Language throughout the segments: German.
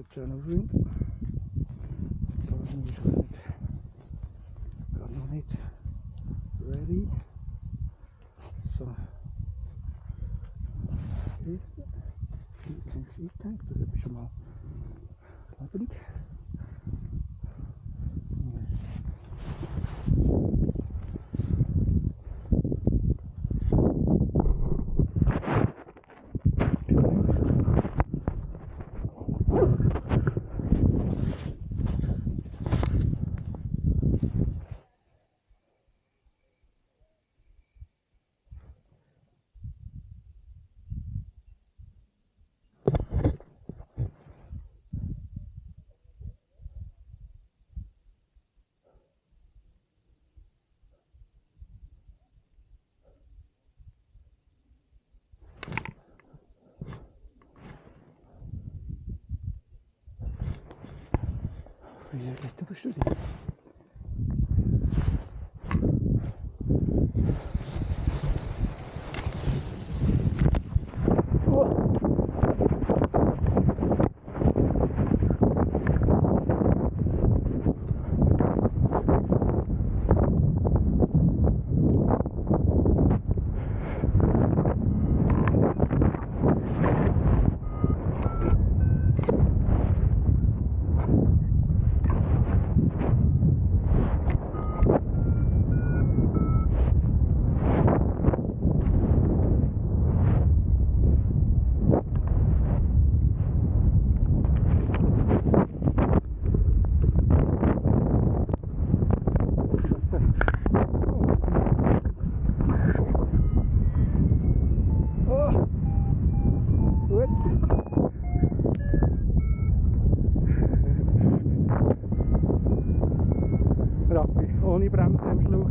schön aufräumen. Da ist gerade noch nicht ready. So. Hier links eingehängt, das ist schon mal klebrig. Wie geht der Studie? Raffi, ohne Bremsen im Schlauch.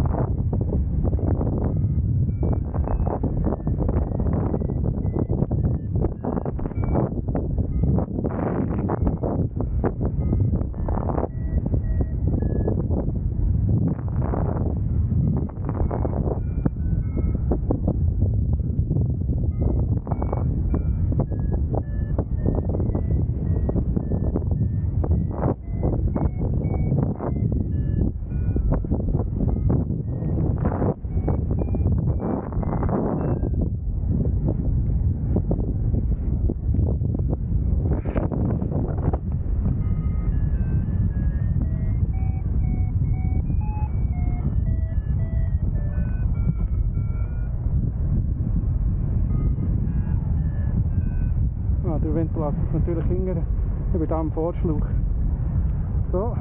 Der Wind lässt es natürlich hingern. Ich bin hier am Vorschlauch. So.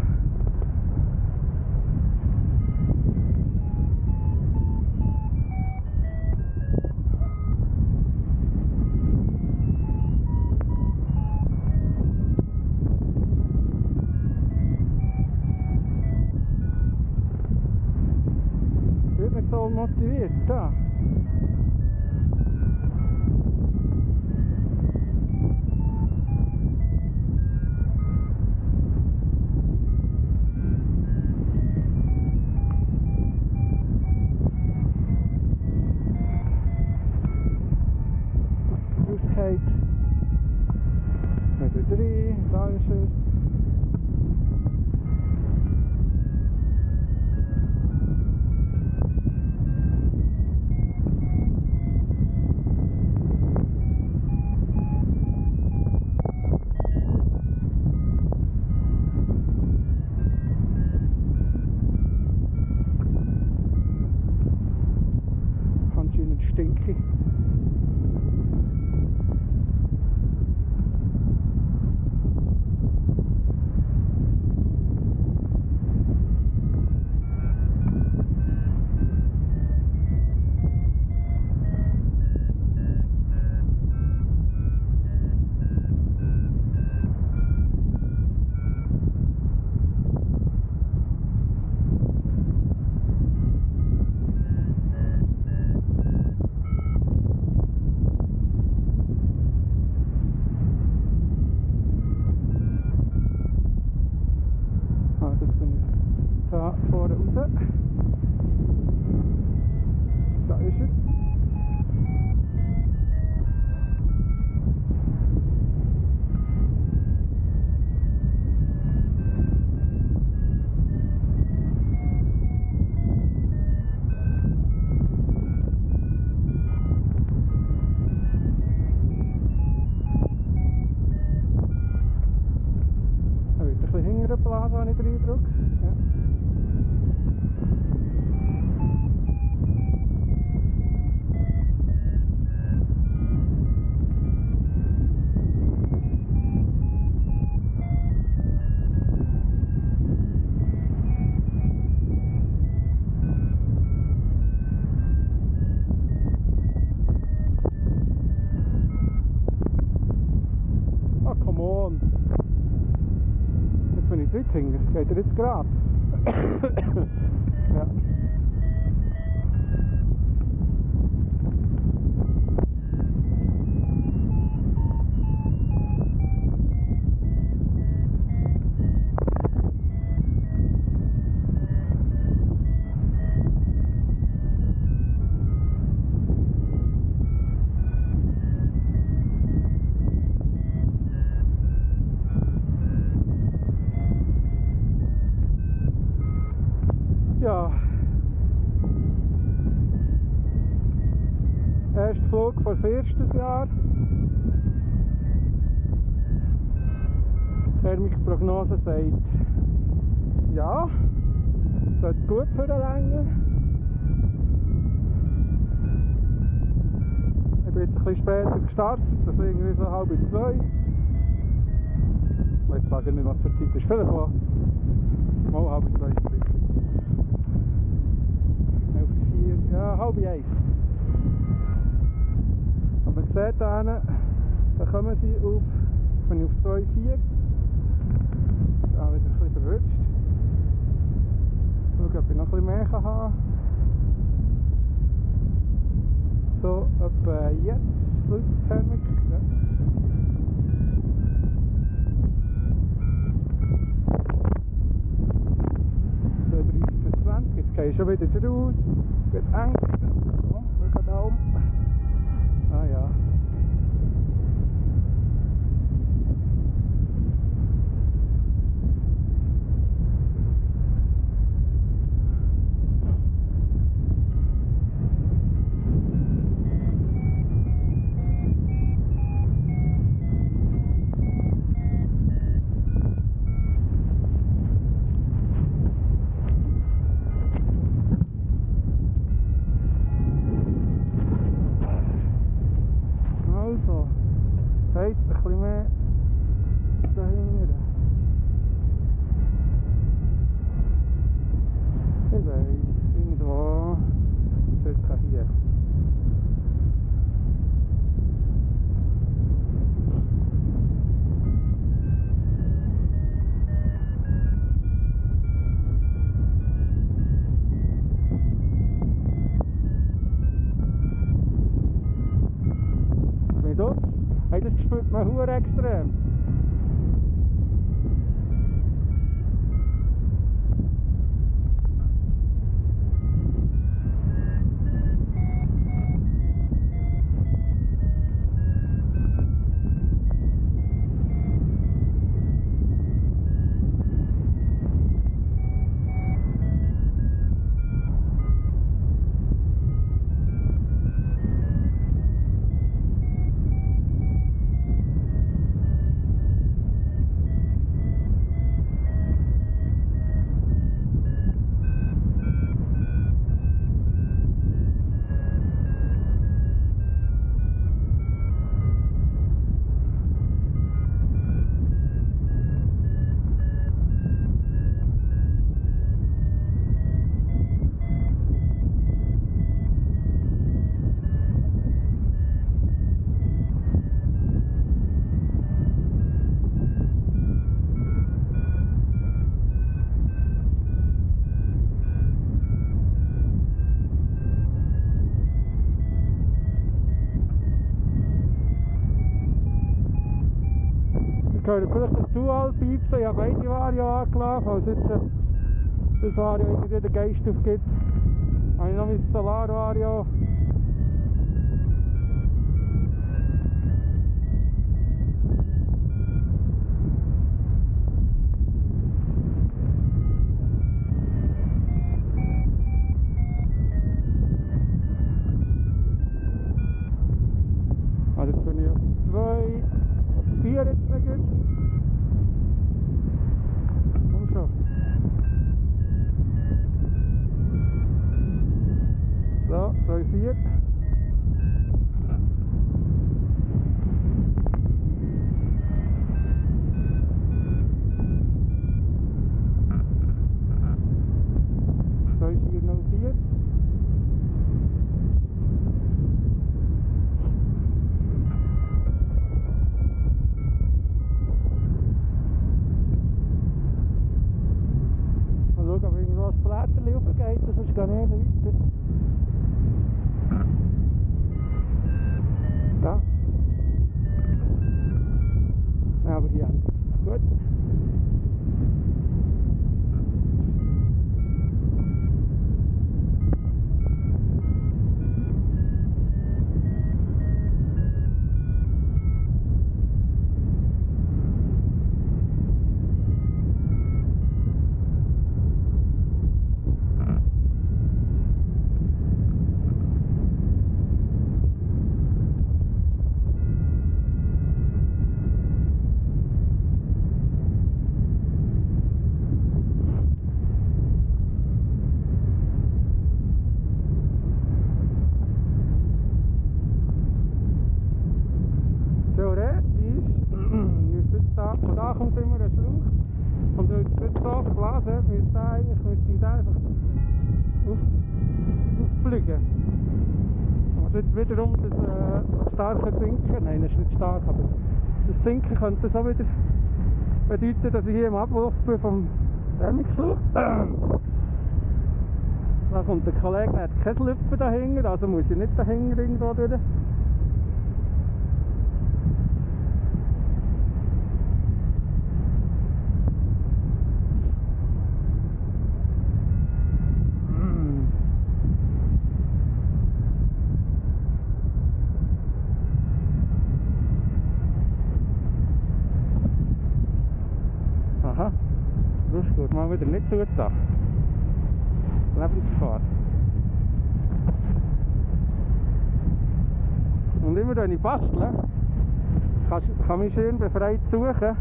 Ich bin nicht so motiviert. Da. Rausgeht. Wieder rein, da ist er. Anscheinend stinke. Da vorne raus. Da ist er. so habe ich den Eindruck. Ja. Ah, come on. Jetzt bin ich zu weit hinten. Geht er jetzt gerade? Ja. Ja. Erster Flug vor das erste Jahr. Die Thermikprognose sagt, ja, sollte gut für den Länge. Ich bin jetzt ein bisschen später gestartet, also irgendwie so 1:30. Ich weiß zwar nicht, was für Zeit ist. Vielleicht mal 1:30 ist es sicher. 11:04, ja, 1:30. Und man sieht da hinten, da kommen sie auf, jetzt bin ich auf 2,4. Ja, wieder ein bisschen verrutscht. Schauen, ob ich noch ein bisschen mehr haben kann. So, etwa jetzt, laut Thermik. Ja. So, 3,25, jetzt gehe ich schon wieder raus. Wird eng. Oh, wir gehen da um. Ah ja. Also, das heisst, ein bisschen mehr dahinter. Ich weiss, irgendwo circa hier. Wie das? Hey, das spürt man hure extrem. Ich höre vielleicht das Dual-Piepsen, ich habe beide Vario angelassen, falls jetzt das Vario irgendwie den Geist aufgibt. Habe ich noch mein Solar-Vario. Also jetzt bin ich auf 2,4 jetzt nicht. Komm schon. gehe ich weiter. Da. Ja, aber hier endet es. Gut. Theoretisch müsste jetzt da, von da kommt immer ein Schlauch und weil es jetzt so verblasen hat, müsste der einfach auffliegen. Also jetzt wiederum das starke Sinken, nein, das ist nicht stark, aber das Sinken könnte so wieder bedeuten, dass ich hier im Abwurf bin vom Dämmungsschlauch. Da kommt der Kollege, der hat kein Lüpfen dahinter, also muss ich nicht dahinter irgendwo durch. Aha, das ist gut, mal wieder nicht zugetan. Lebensgefahr. Und immer wenn ich bastle, kann ich schön befreit suchen.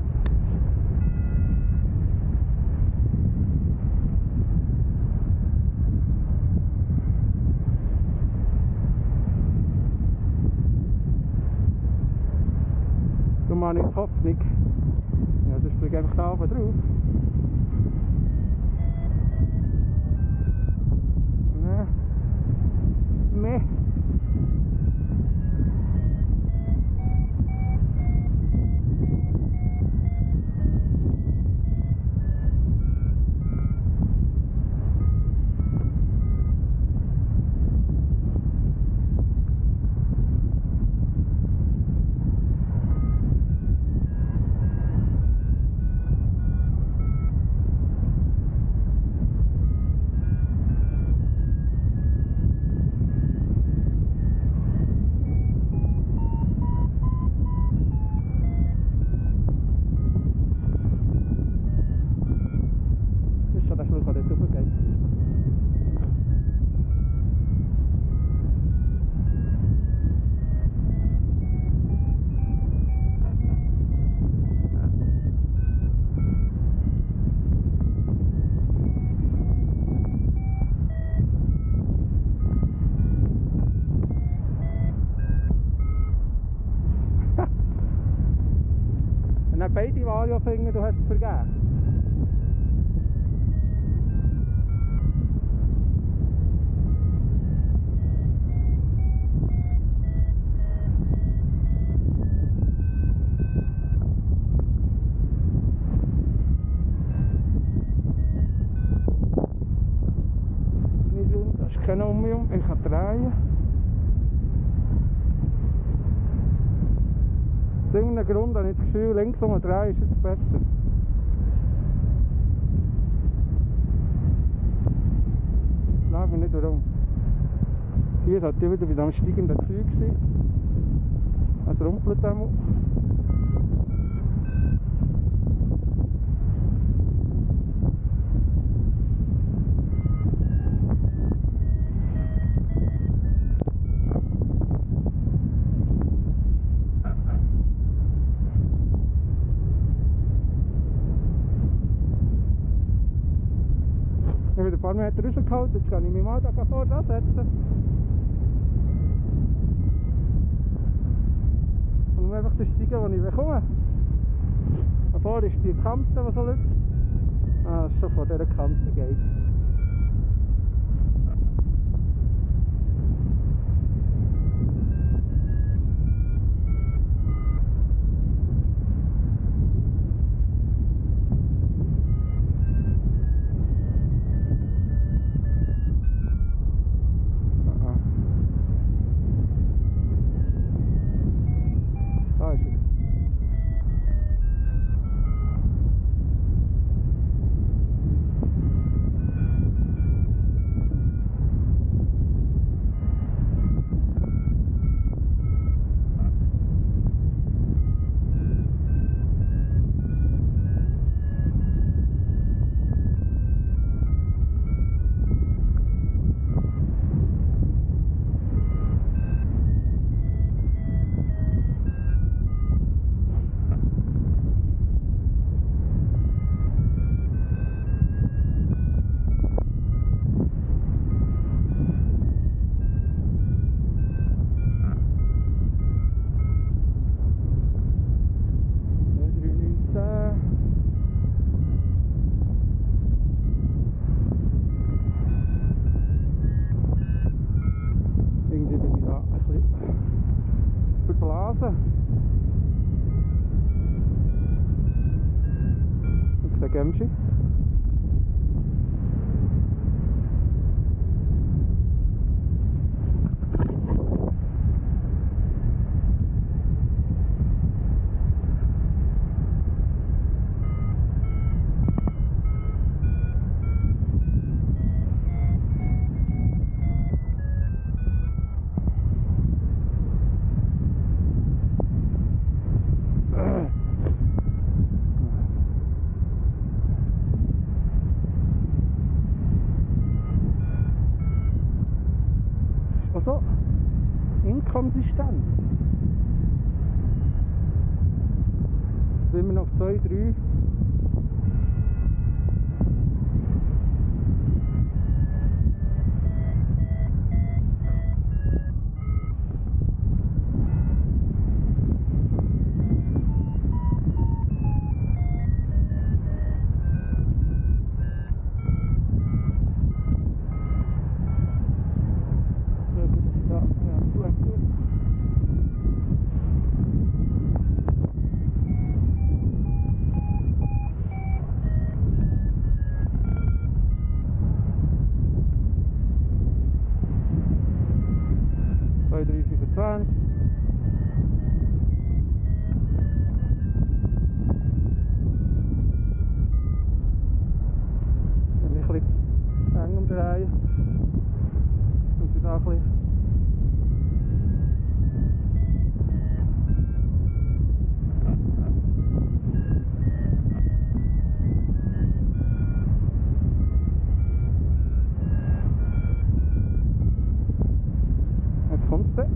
Du machst nicht Hoffnung. Ja, das fliegt einfach da oben drauf. Nee. Wenn du beide Vario finden, du hast es vergeben. Nicht rum, das ist kein Umweg, ich kann drehen. Aus irgendeinem Grund habe ich das Gefühl, links drehen ist jetzt besser. Ich frage mich nicht warum. Hier sollte ich wieder bei diesem steigenden Zeug sein. Es rumpelt einmal. Ich habe wieder ein paar Meter rausgeholt, jetzt kann ich mich mal da vorne ansetzen. Und nur einfach das steigen, das ich bekomme. Davor ist die Kante, die so läuft. Ah, das ist schon von dieser Kante geht. Ja, ein bisschen verblasen. Ich sehe Gemschi. Also inkonsistent. Sind wir noch auf 2, 3. Bei 3,25. Wenn ich ein bisschen zu eng umdrehen, muss ich da ein bisschen. Jetzt kommt es dann.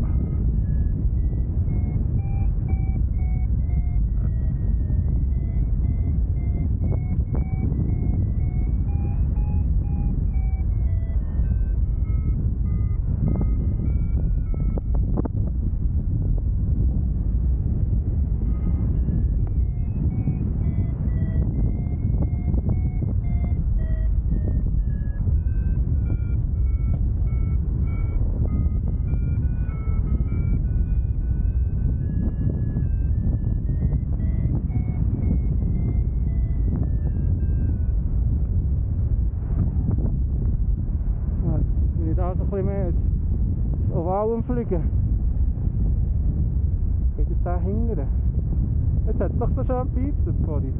Jetzt bin ich da so ein bisschen mehr ins Oval umfliegen. Geht es da hingern? Jetzt hat es doch so schön gepiepst vorhin.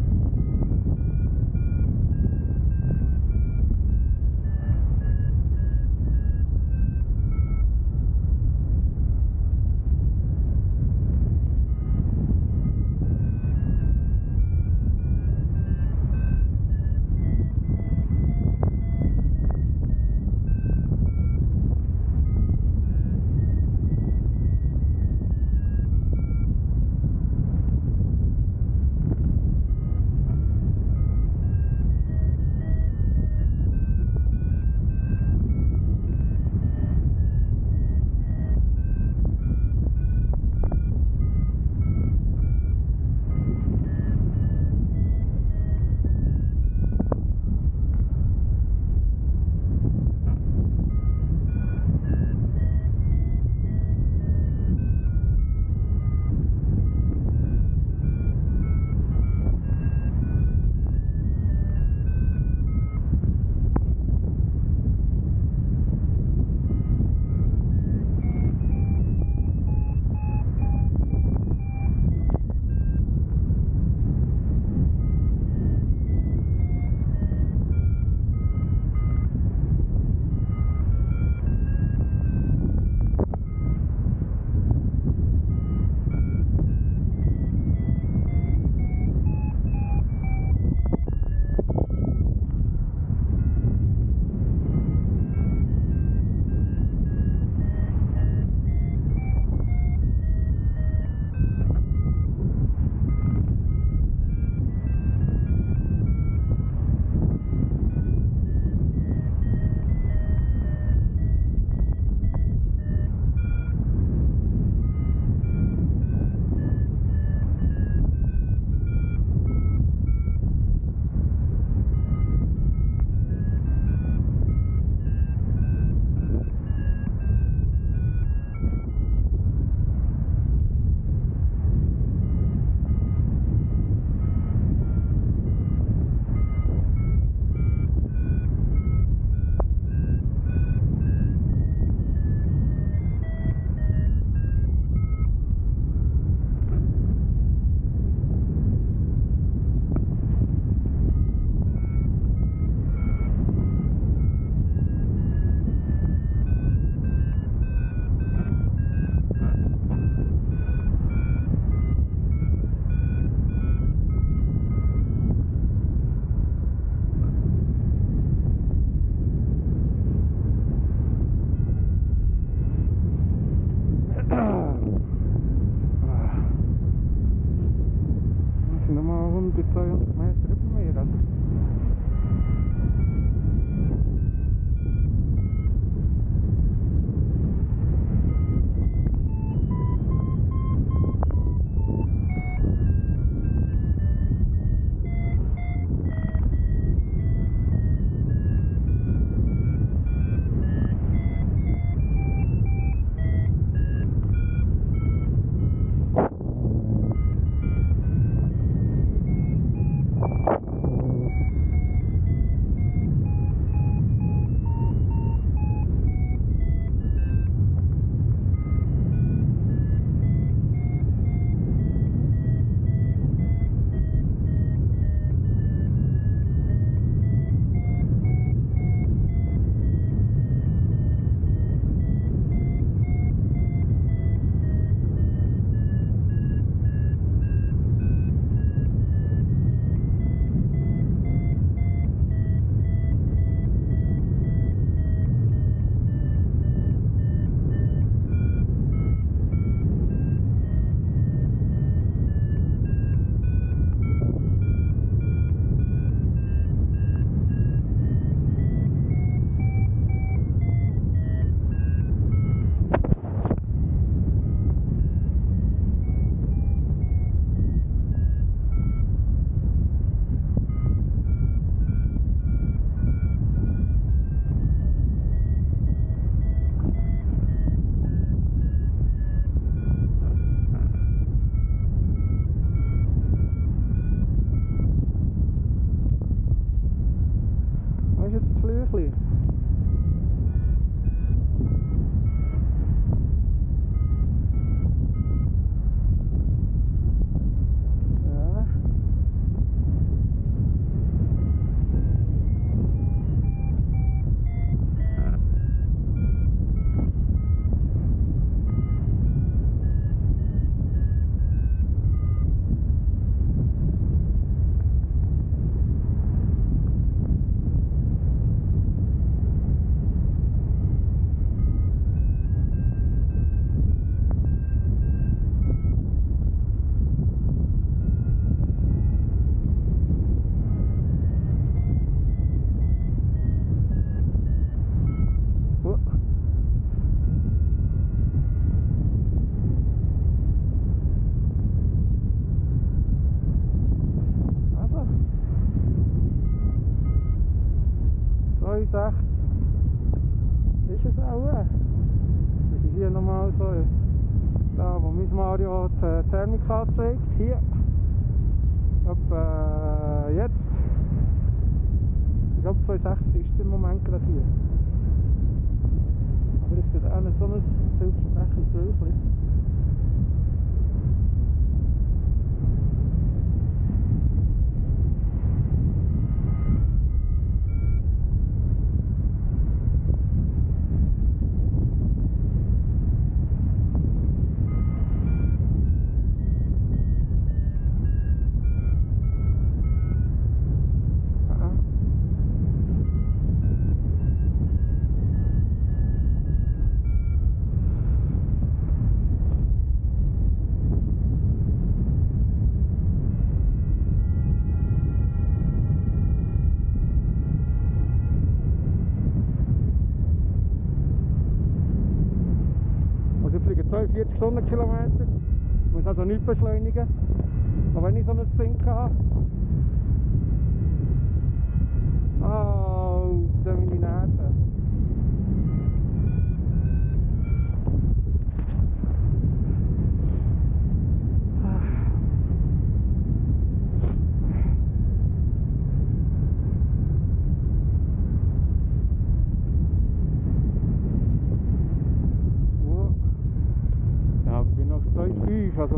über 200 Meter über mir. Also. Was ist jetzt das Flüchli? Ja. Also 2,6 ist es auch. Ich hier nochmal so, da wo mein Mario die Thermik anzeigt, hier. Ab jetzt. Ich glaube 2,6 ist es im Moment gerade hier. Aber ich sehe auch nicht so ein vielversprechendes Wölkchen. Also ich fliege 42 Stundenkilometer, muss also nicht beschleunigen, auch wenn ich so ein Sinken habe. Alter, meine Nerven. Ja, ich bin noch 2,5, also.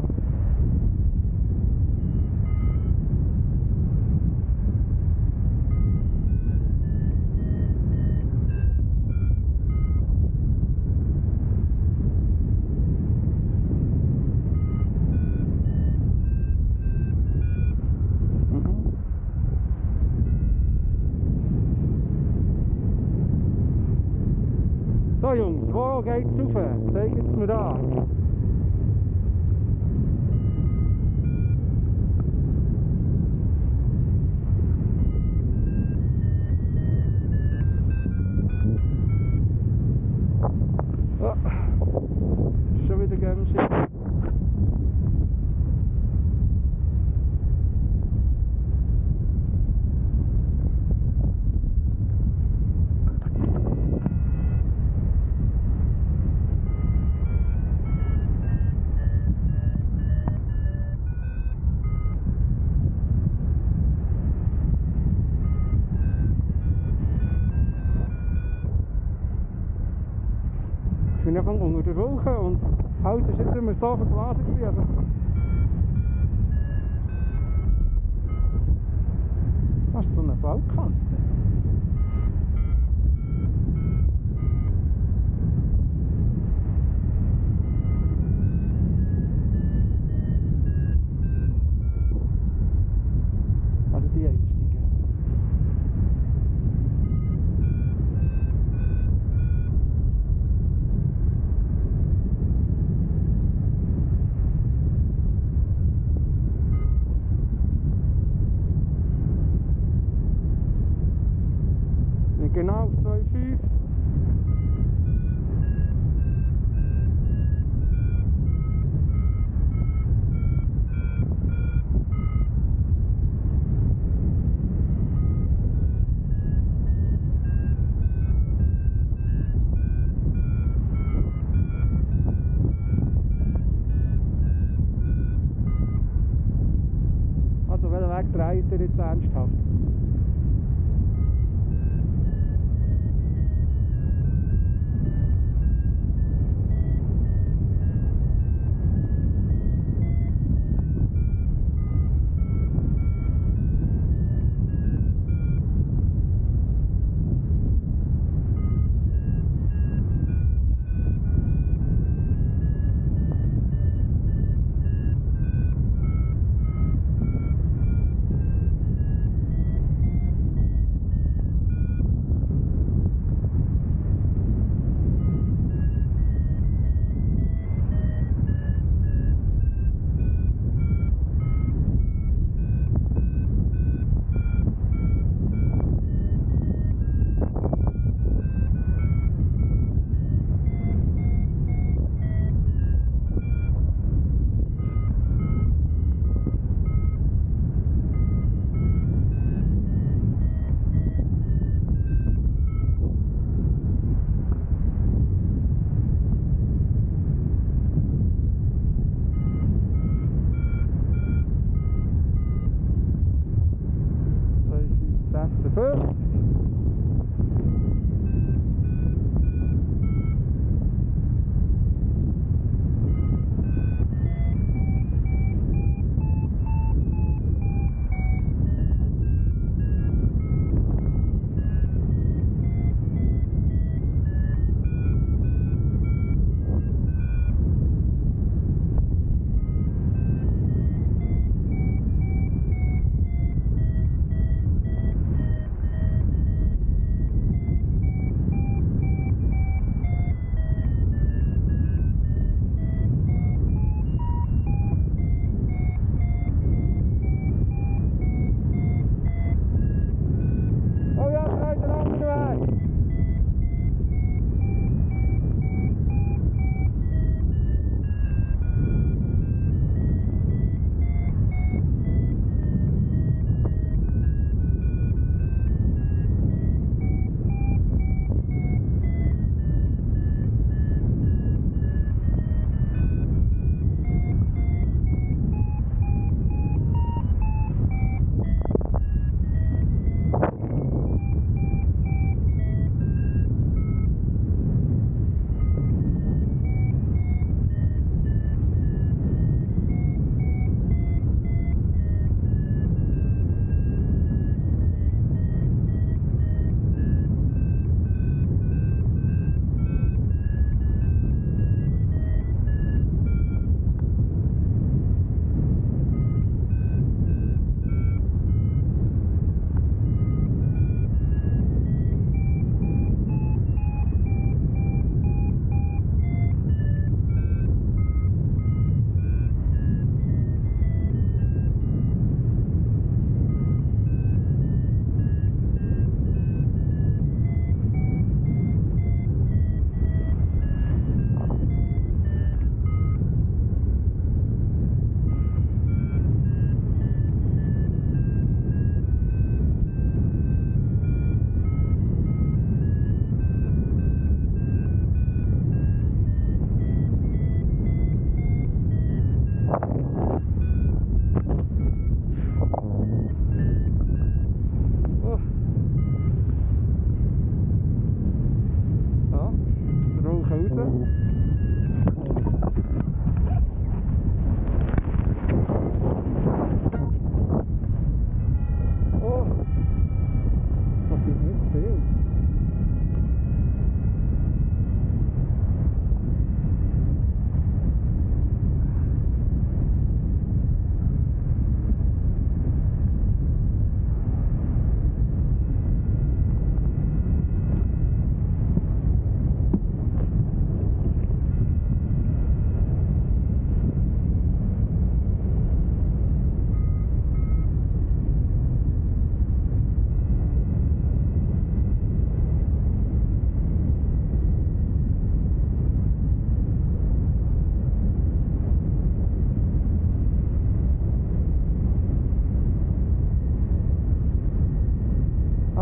So Jungs, wo geht's rauf? Zeigt es mir an. wieder Gemschi. Ich bin einfach unter der Wolke und das Haus war jetzt immer so verblasen. Also fast so eine Fallkante. Also die einstigen. Genau auf 2,5. Also welchen Weg dreht ihr jetzt ernsthaft?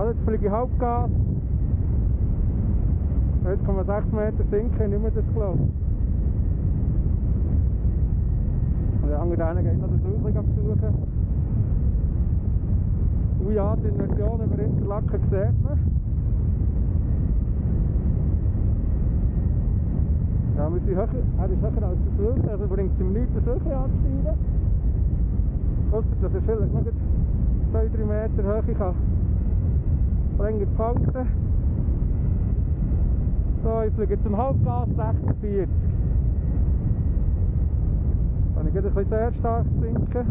Also jetzt fliege ich Halbgas. 1,6 Meter sinken, nicht mehr das glaube ich. Und der andere eine geht noch das Rüchling besuchen. Und ja, die Inversion über Interlaken sieht man. Ja, wir sind höher, er ist höher als das Rüchling, also bringt es ihm nichts, das Rüchling anzusteigen. Ausser, dass er vielleicht noch 2-3 Meter Höhe kann länger behalten. So, ich fliege zum Halbgas 46. Kann ich ein bisschen sehr stark sinken.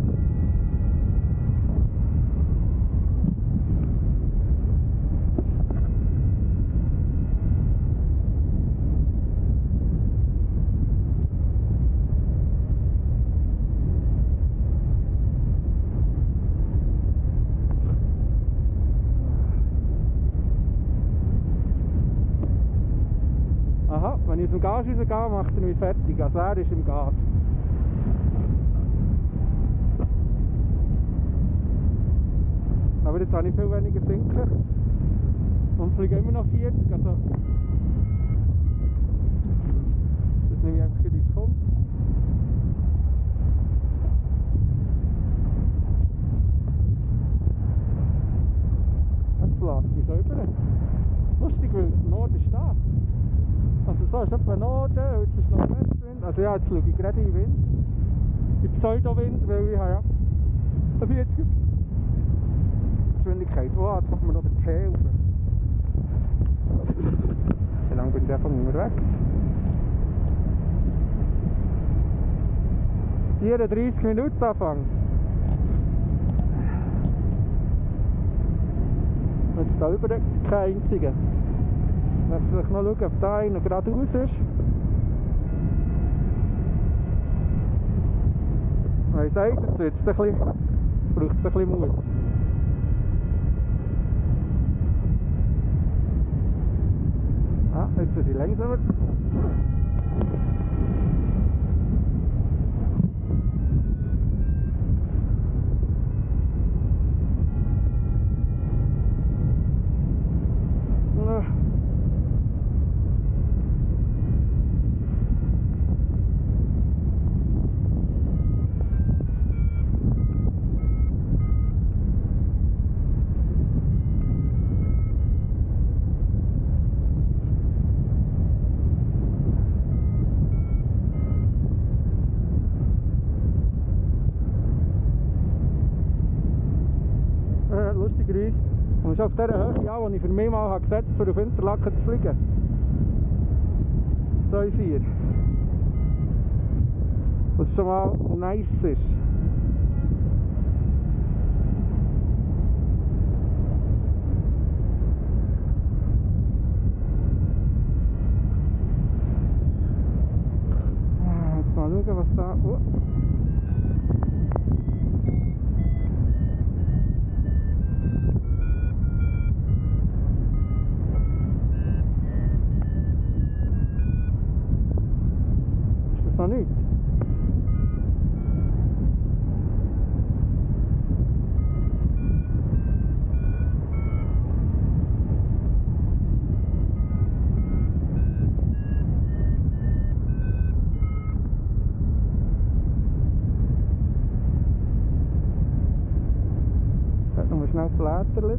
Aha, wenn ich aus dem Gas rausgehe, macht er mich fertig. Also er ist im Gas. Aber jetzt habe ich viel weniger sinken und fliege immer noch 40. Also das nehme ich einfach gut ins Kommt. Jetzt bläst mich so über. Lustig, weil der Norden ist da. Also so ist etwa Norden, jetzt ist noch Westwind. Also ja, jetzt schaue ich gerade in den Wind. In Pseudowind, weil ich habe ja 40 Geschwindigkeit. Oh, jetzt kommt mir noch der Tee rauf. Wie lange bin ich davon unterwegs? 34 Minuten Anfang. Jetzt da über kein einziger. Jetzt vielleicht noch schauen, ob da einer geradeaus ist. Wenn ich sage, jetzt braucht es ein bisschen Mut. Ah, jetzt sind sie langsamer. Lustigerweise. Und schon auf dieser Höhe, ja, die ich für mich mal habe gesetzt habe, um auf Interlaken zu fliegen. 2,4. Was schon mal nice ist. Jetzt mal schauen, was da... Oh. Noch nicht. Hat noch mal schnell geblättert.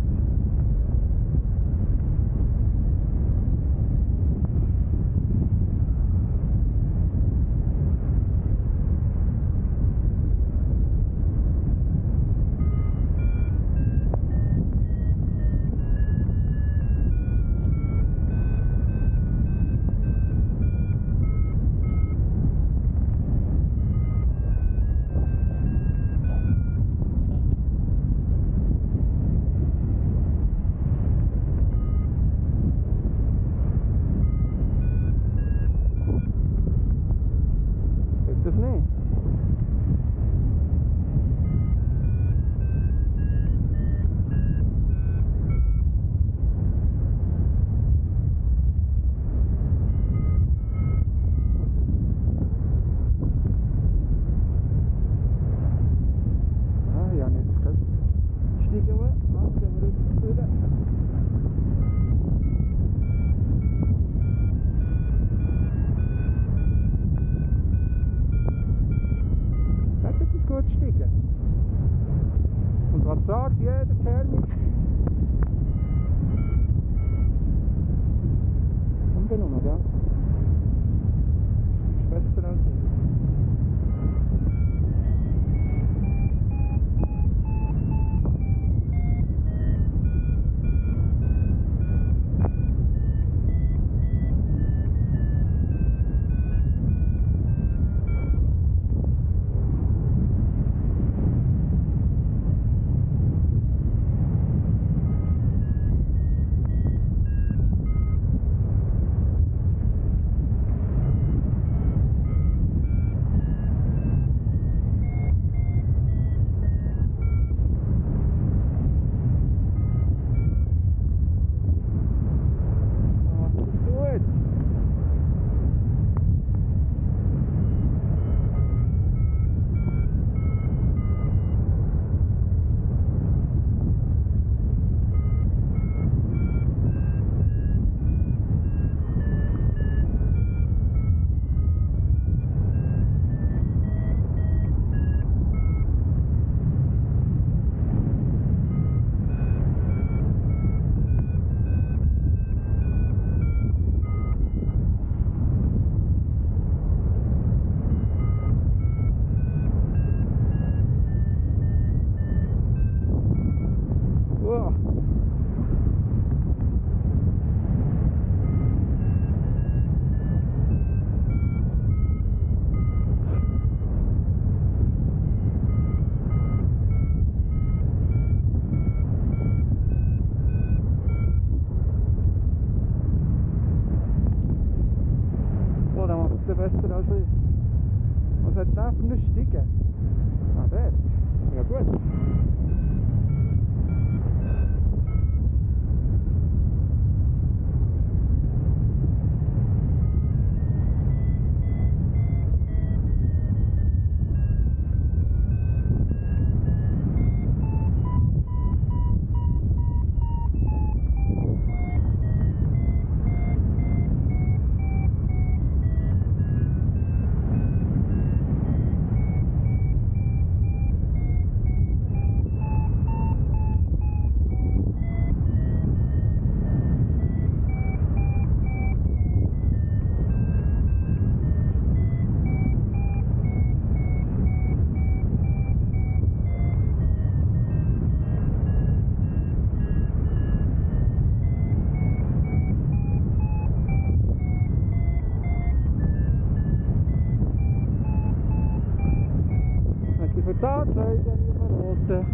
Das nicht. Ah, ja, jetzt kann es steigen. Gehen wir rüber. sagt jeder Thermik. Unbenommen, ja. Ist besser als ich. Besser als ich. Was hat der für eine Stiege? Ah, dort. Ja gut. Für die Anzeige verboten.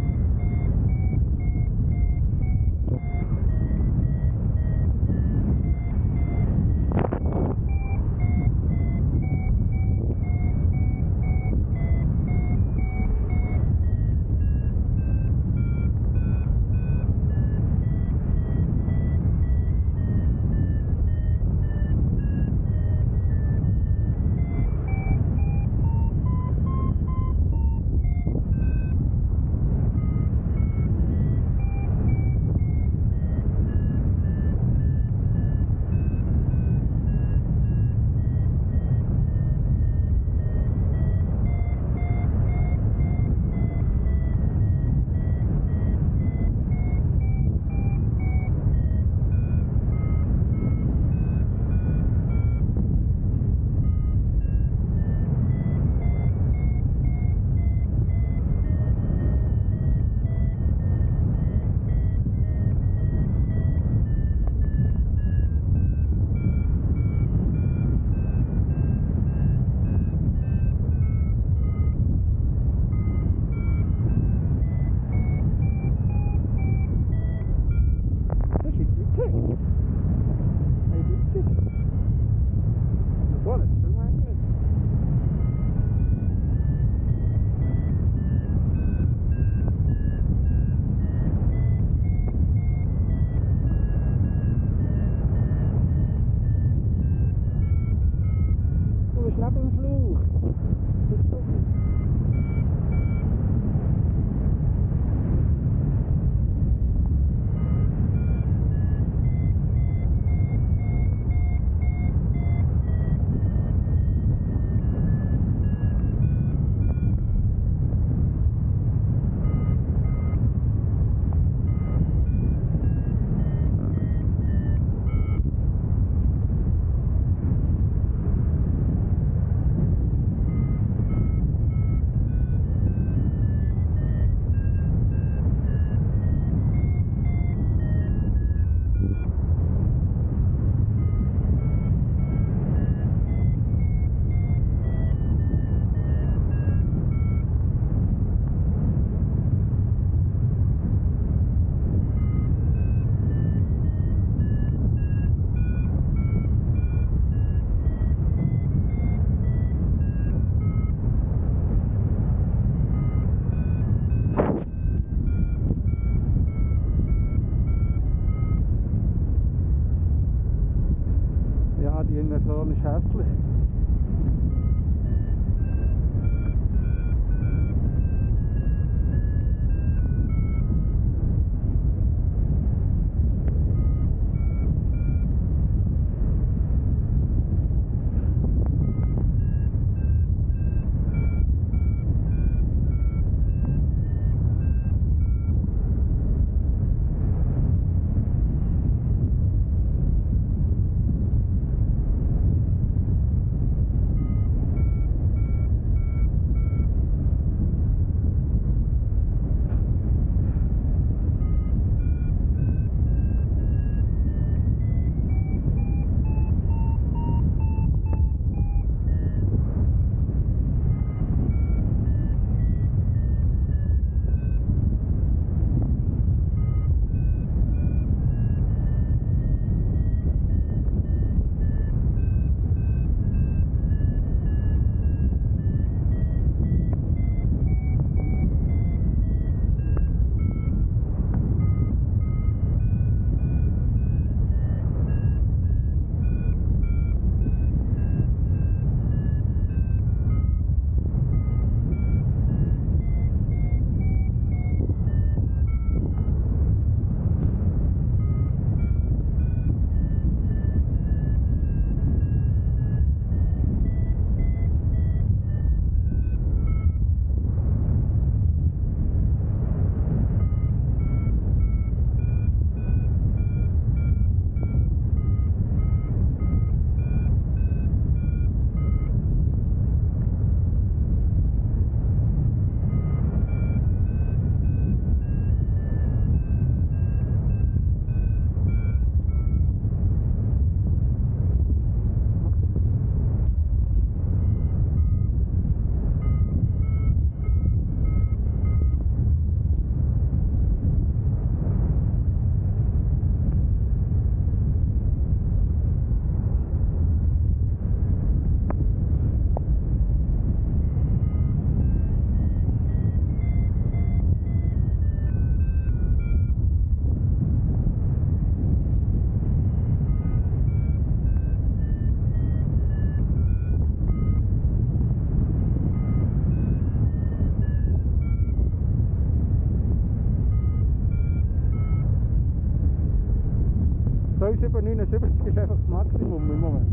2779 ist einfach das Maximum im Moment.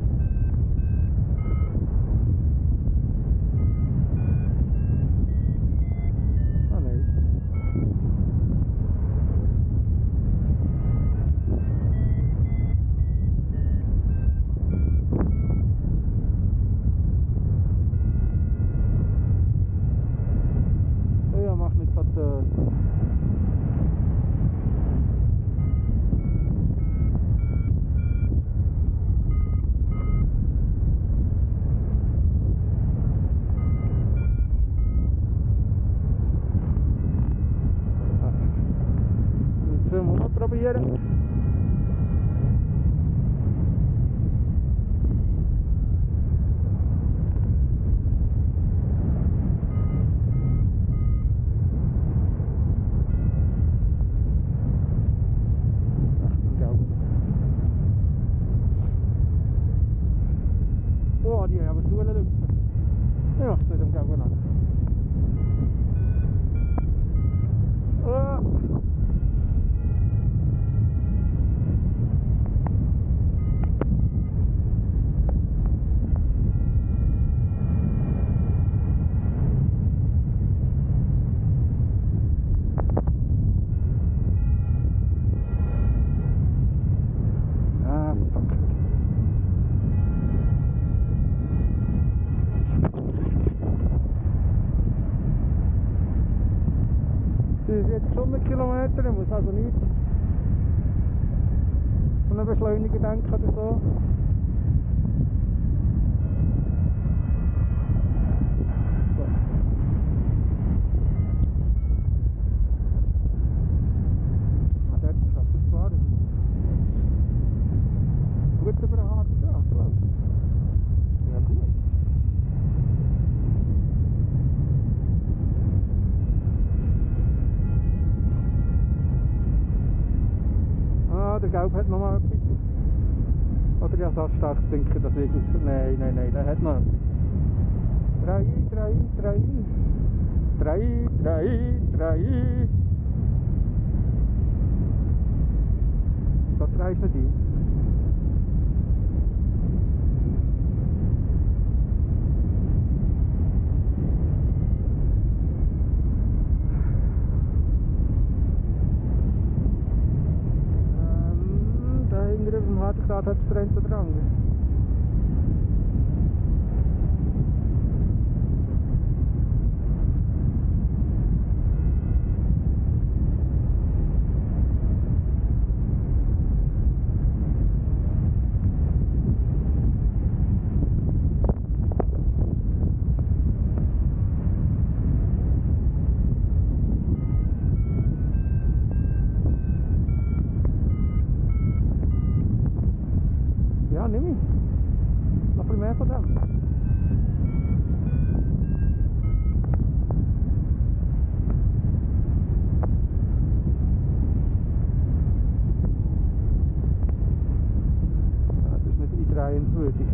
Ah nein. Ja, mach nicht gerade. Jetzt wollen wir mal probieren. Oh, die haben Schulenlüpfen. Ich mach's nicht am Gauben an. Oh. Ah, fuck. Das ist jetzt Stundenkilometer, ich muss also nichts von einer Beschleunigung denken oder so. So. Ah, dort schafft es klar. Gut über den harten Gras, glaube ich. Ja, gut. Ah, der Gelb hat noch mal etwas. Oder ja, so stark stinken, dass ich aus... Nein, der hat noch etwas. 3. So, 3 ist nicht ein. Da hinten auf dem Hartgrad hat es der eine oder andere. Ja, nimm ich. Noch ein bisschen mehr von dem. Ja, das ist nicht eindrehenswürdig.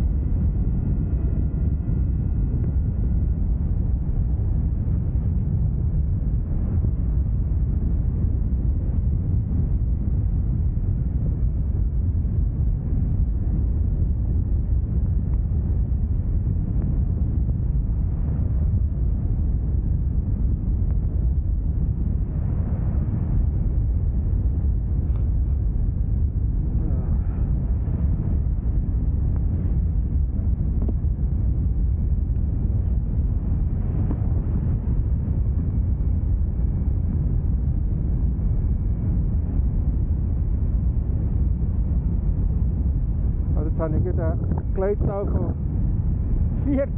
Also jetzt habe ich gerade eine Gleitzahl von 14.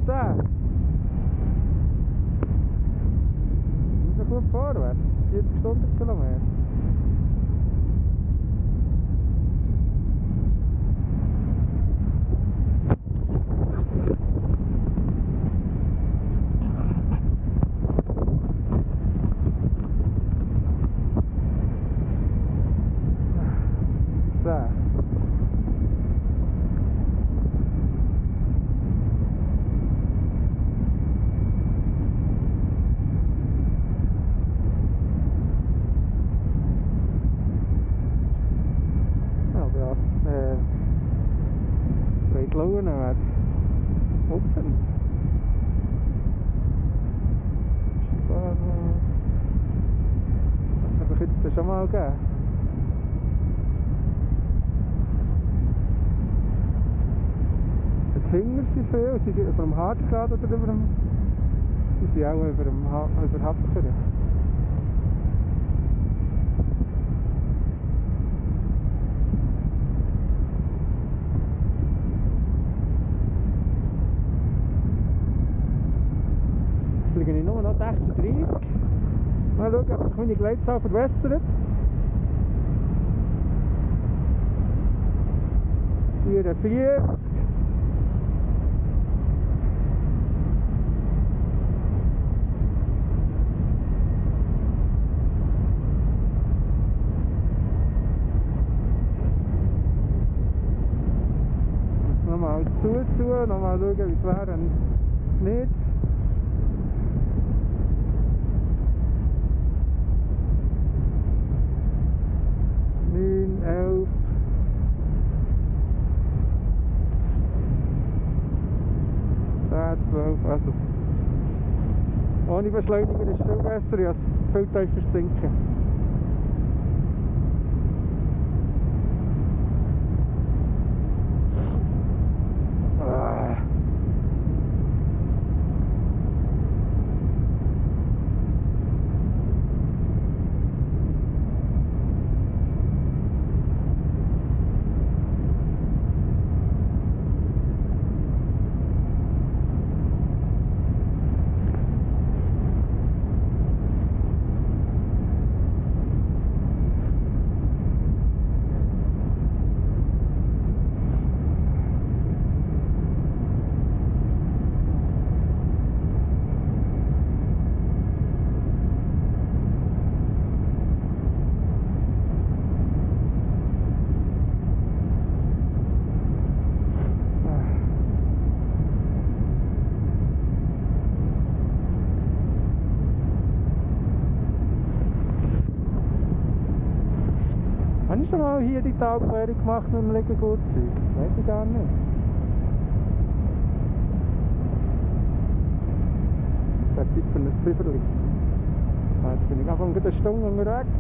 So gut vorwärts. 40 Stundenkilometer. So. mal geben. Die Finger sind viel, sind die über dem Hartgrad oder über dem... Die sind auch über Hacker. Jetzt liege ich nur noch 36. Mal schauen, ob sich meine Gleitzahl verbessert. 44. Nochmal zutun, nochmal schauen, wie es wäre, wenn nicht. Neun, 11. Also ohne Beschleuniger ist es viel besser, als viel tiefer sinken. Hast du schon mal hier die Talquerung gemacht mit dem Liegengutzeug? Weiß ich gar nicht. Das ist für ein Pfifferli. Jetzt bin ich einfach eine Stunde unterwegs.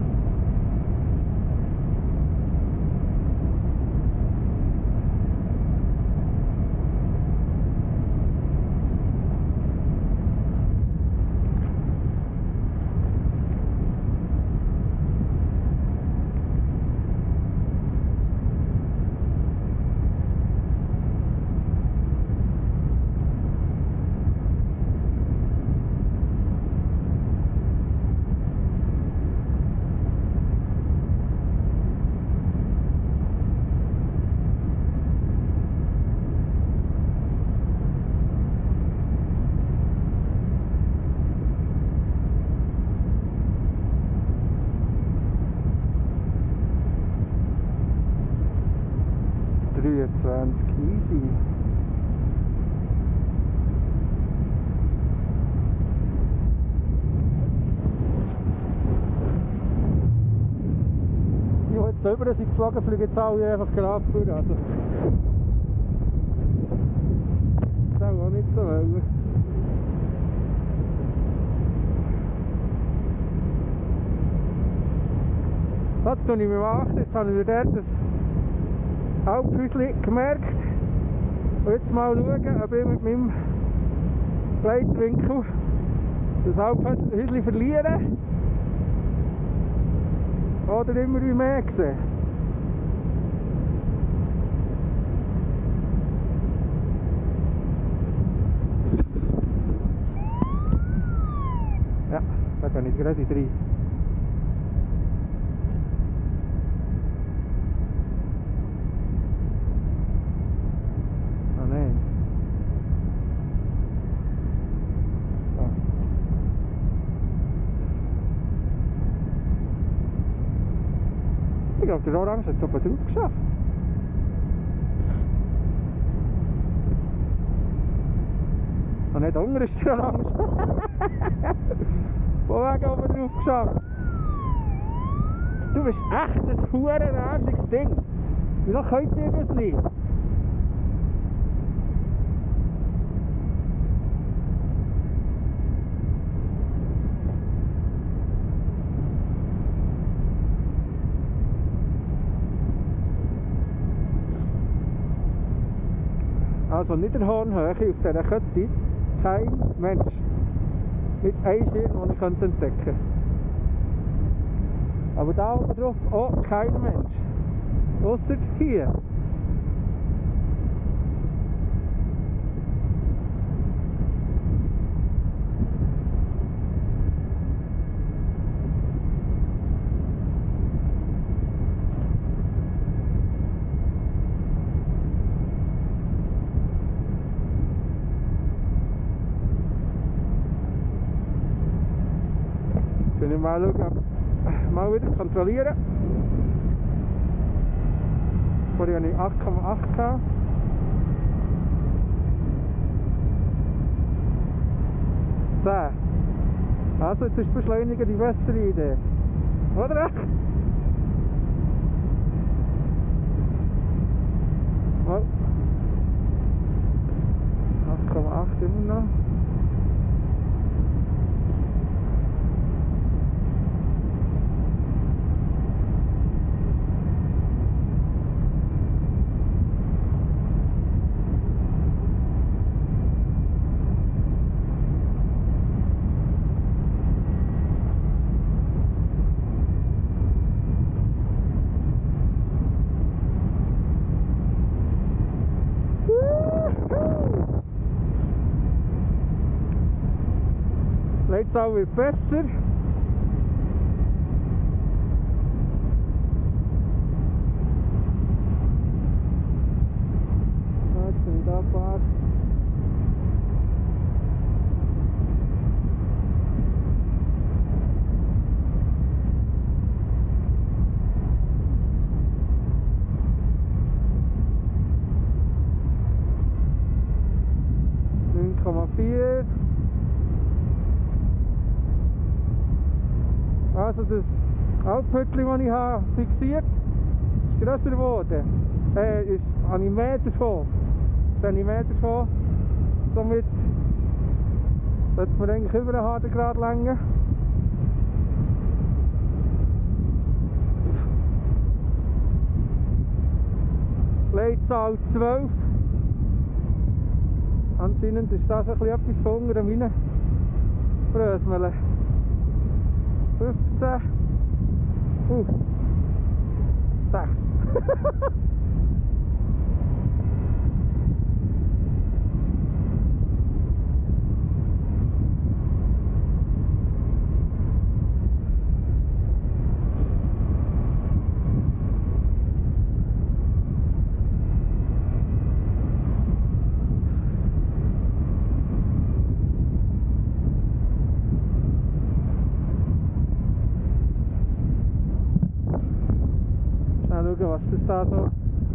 Easy. Die, die jetzt da über sind geflogen, fliegen jetzt alle einfach gerade vor. Also. Das ist auch nicht so wollen. Jetzt tue ich mich mal achten, jetzt habe ich dort das Halbhäuschen gemerkt. Und jetzt mal schauen, ob ich mit meinem Gleitwinkel das Halbhäuschen verliere. Oder immer wie mehr sehe. Ja, da kann ich gerade rein. Oh nein. So. Ich glaube, der Orange hat es aber drauf geschafft. Und nicht unten ist der Orange. Von wegen oben drauf geschafft. Du bist echt ein hurenarschliches Ding. Wieso könnt ihr das nicht? also Niederhornhöhe auf dieser Kette, kein Mensch. Nicht ein Schirm, den ich entdecken könnte. Aber da oben drauf auch kein Mensch. Ausser hier. Können wir mal schauen, mal wieder kontrollieren. Vorhin hatte ich 8,8 gehabt. Also jetzt ist Beschleunigen die bessere Idee. Oder? Oh. 8,8 immer noch. Leitzahl wird besser. Jetzt bin ich da gefahren. Also das Alphütchen, das ich habe fixiert, ist grösser geworden. Ist habe ich mehr davon. Somit sollte man eigentlich über einen halben Grad längen. Leitzahl 12. Anscheinend ist das ein bisschen etwas von unter meinen Brösmeln. 15. 6. Schauen, was ist da so?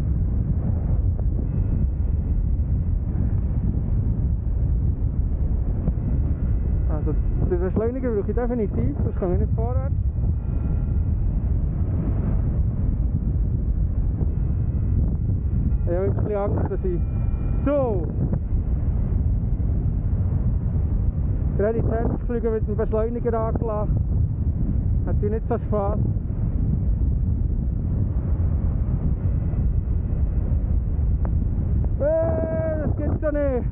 Also den Beschleuniger brauche ich definitiv, sonst komme ich nicht vorwärts. Ich habe wirklich Angst, dass ich so gerade die Trainingsflüge mit dem Beschleuniger angelassen. Hatte ich nicht so Spaß. Das gibt's ja nicht!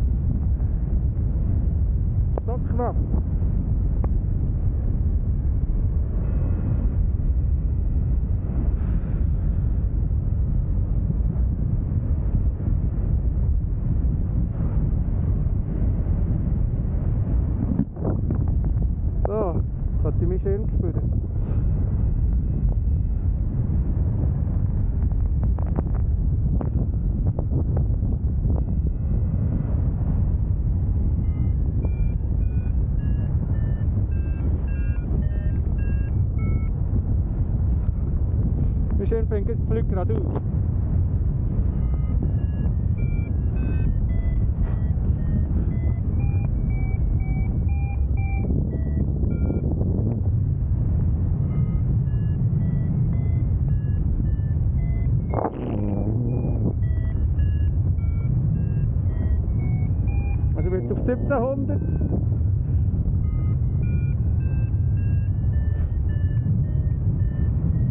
So knapp! So, jetzt hat ich mich schön gespürt. Wie schön fängt jetzt Flug gerade aus. Also jetzt auf 1700.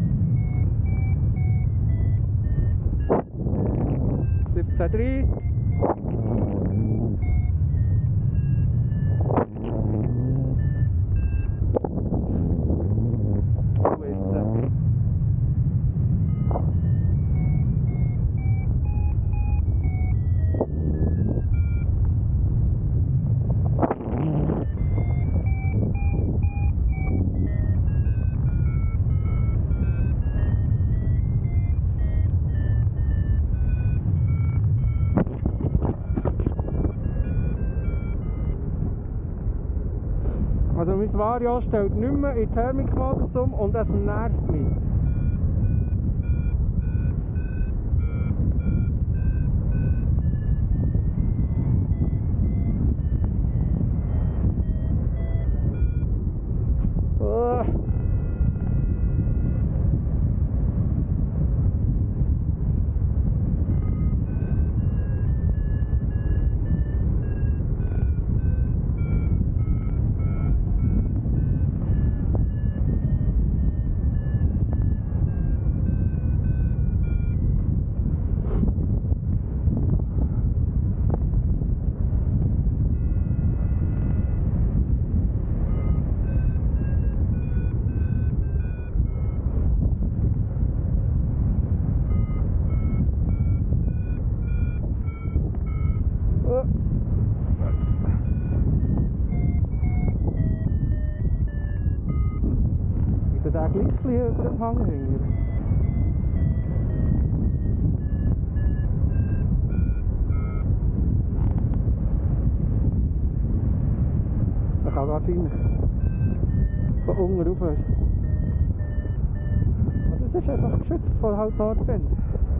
Siebzehn 3. Also mein Vario stellt nicht mehr in Thermikmodus um und es nervt mich. Der gleich ein bisschen über dem Hang hängen. Das kann wahrscheinlich von unten rauf. Aber das ist einfach geschützt von Halbnordbändern.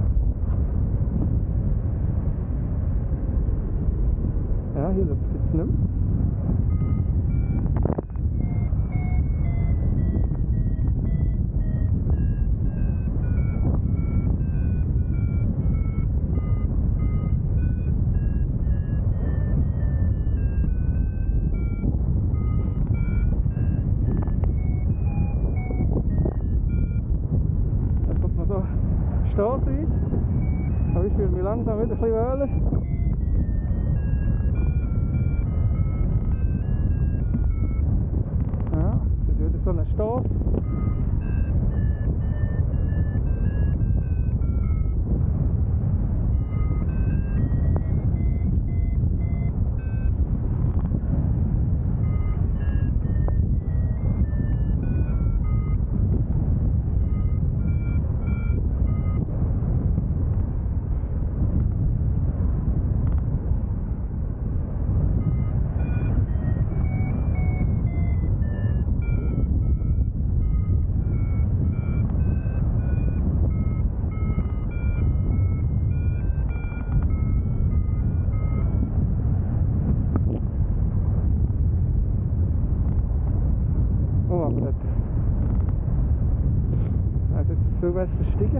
Ja, hier läuft es jetzt nicht mehr. Stoßweise. Aber ich fühle mich langsam wieder ein bisschen wohler. Ja, das ist wieder so ein Stoß. Oh, aber das hat jetzt viel besser steigen.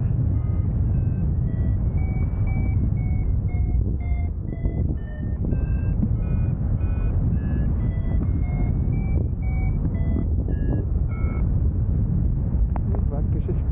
Weg ist es.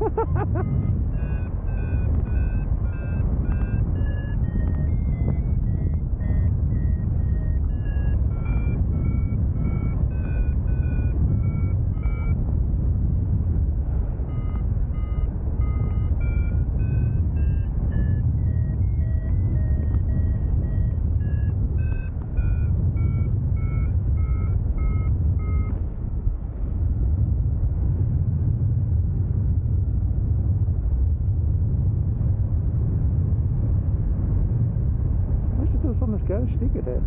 So ein geiles Steigen dort.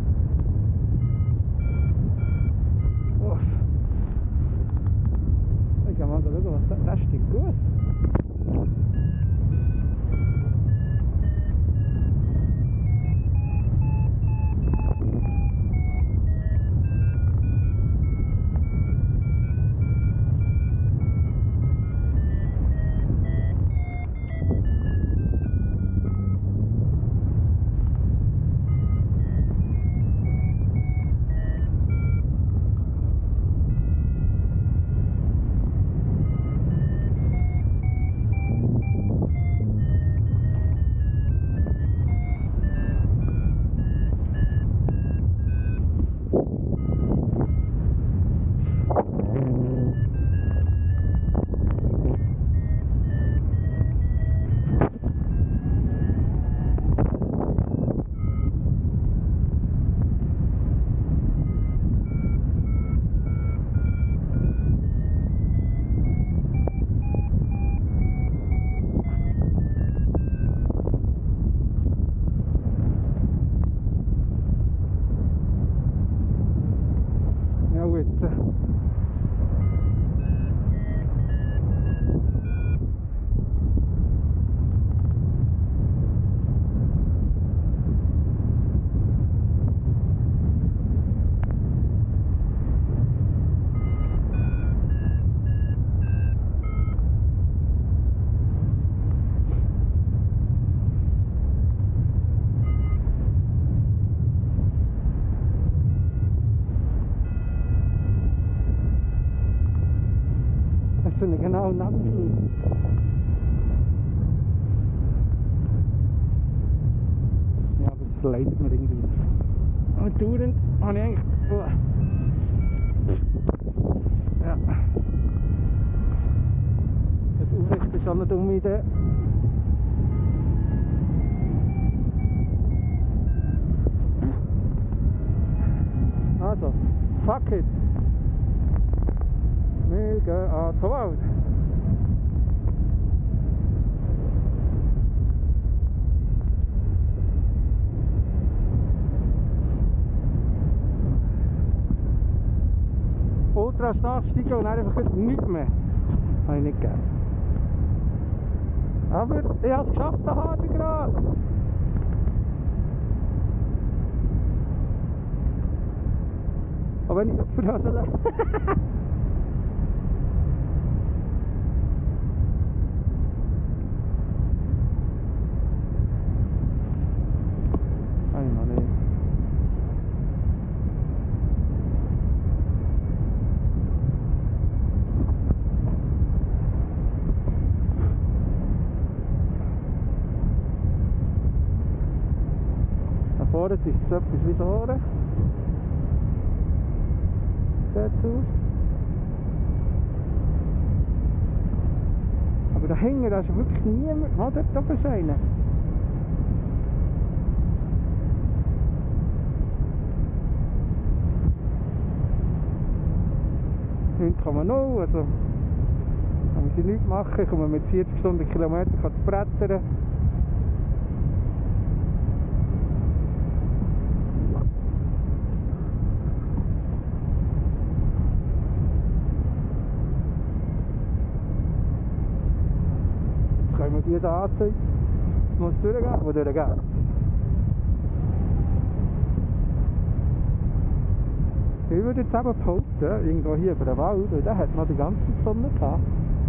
Uff. Ich kann mal schauen, was das steigt gut. Straße, genau neben mir. Ja, aber es verleidet mir irgendwie. Und dauernd habe ich eigentlich... Ja. Das Aufrichten ist schon eine dumme Idee. Also, fuck it. Wir gehen an den Wald. Ultras nachsteigen und dann einfach nichts mehr. Habe ich nicht gern. Aber ich habe es geschafft, den Hardengrad. Aber wenn ich jetzt verhasele. Habe ich noch nicht. Da vorne ist es etwas wie da vorne. Dort aus. Aber da hinten ist wirklich niemand. Mal dort oben ist einer. Also da muss ich nichts machen, ich komme mit 40 Stundenkilometer zu brettern. Jetzt können wir die hier anzeigen. Muss durchgehen, wo durchgehen. Ich würde jetzt eben behaupten, irgendwo hier über den Wald, weil der hat noch die ganze Sonne gehabt.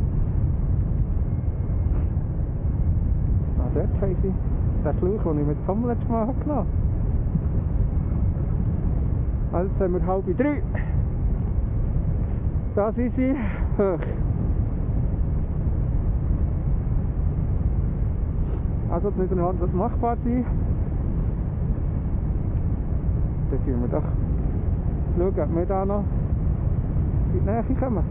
Ah, dort haben sie den Schlauch, den ich mit Tom letztes Mal genommen habe. Also jetzt haben wir 2:30. Da sind sie hoch. Also nicht miteinander machbar sein. Dann gehen wir doch schauen, ob wir da noch in die Nähe kommen.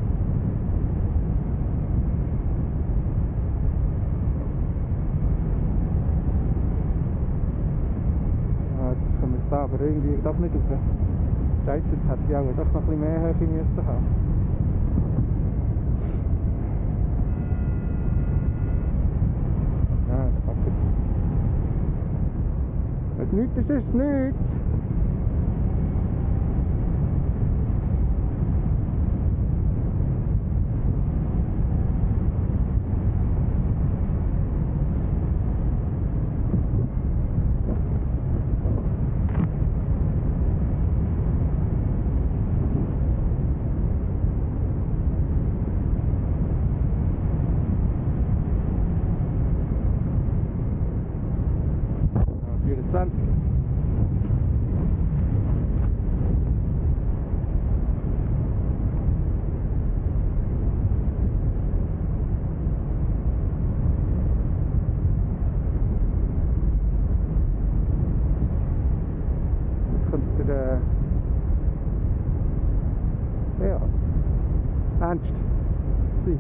Ja, jetzt kommen wir da, aber irgendwie doch nicht rauf. Scheiße, jetzt hätte ich auch doch noch ein bisschen mehr Höhe müssen haben. Ja, fuck it. Wenn es nichts ist, ist es nichts. Ja, 24. Jetzt kommt der ja, Ernst sein.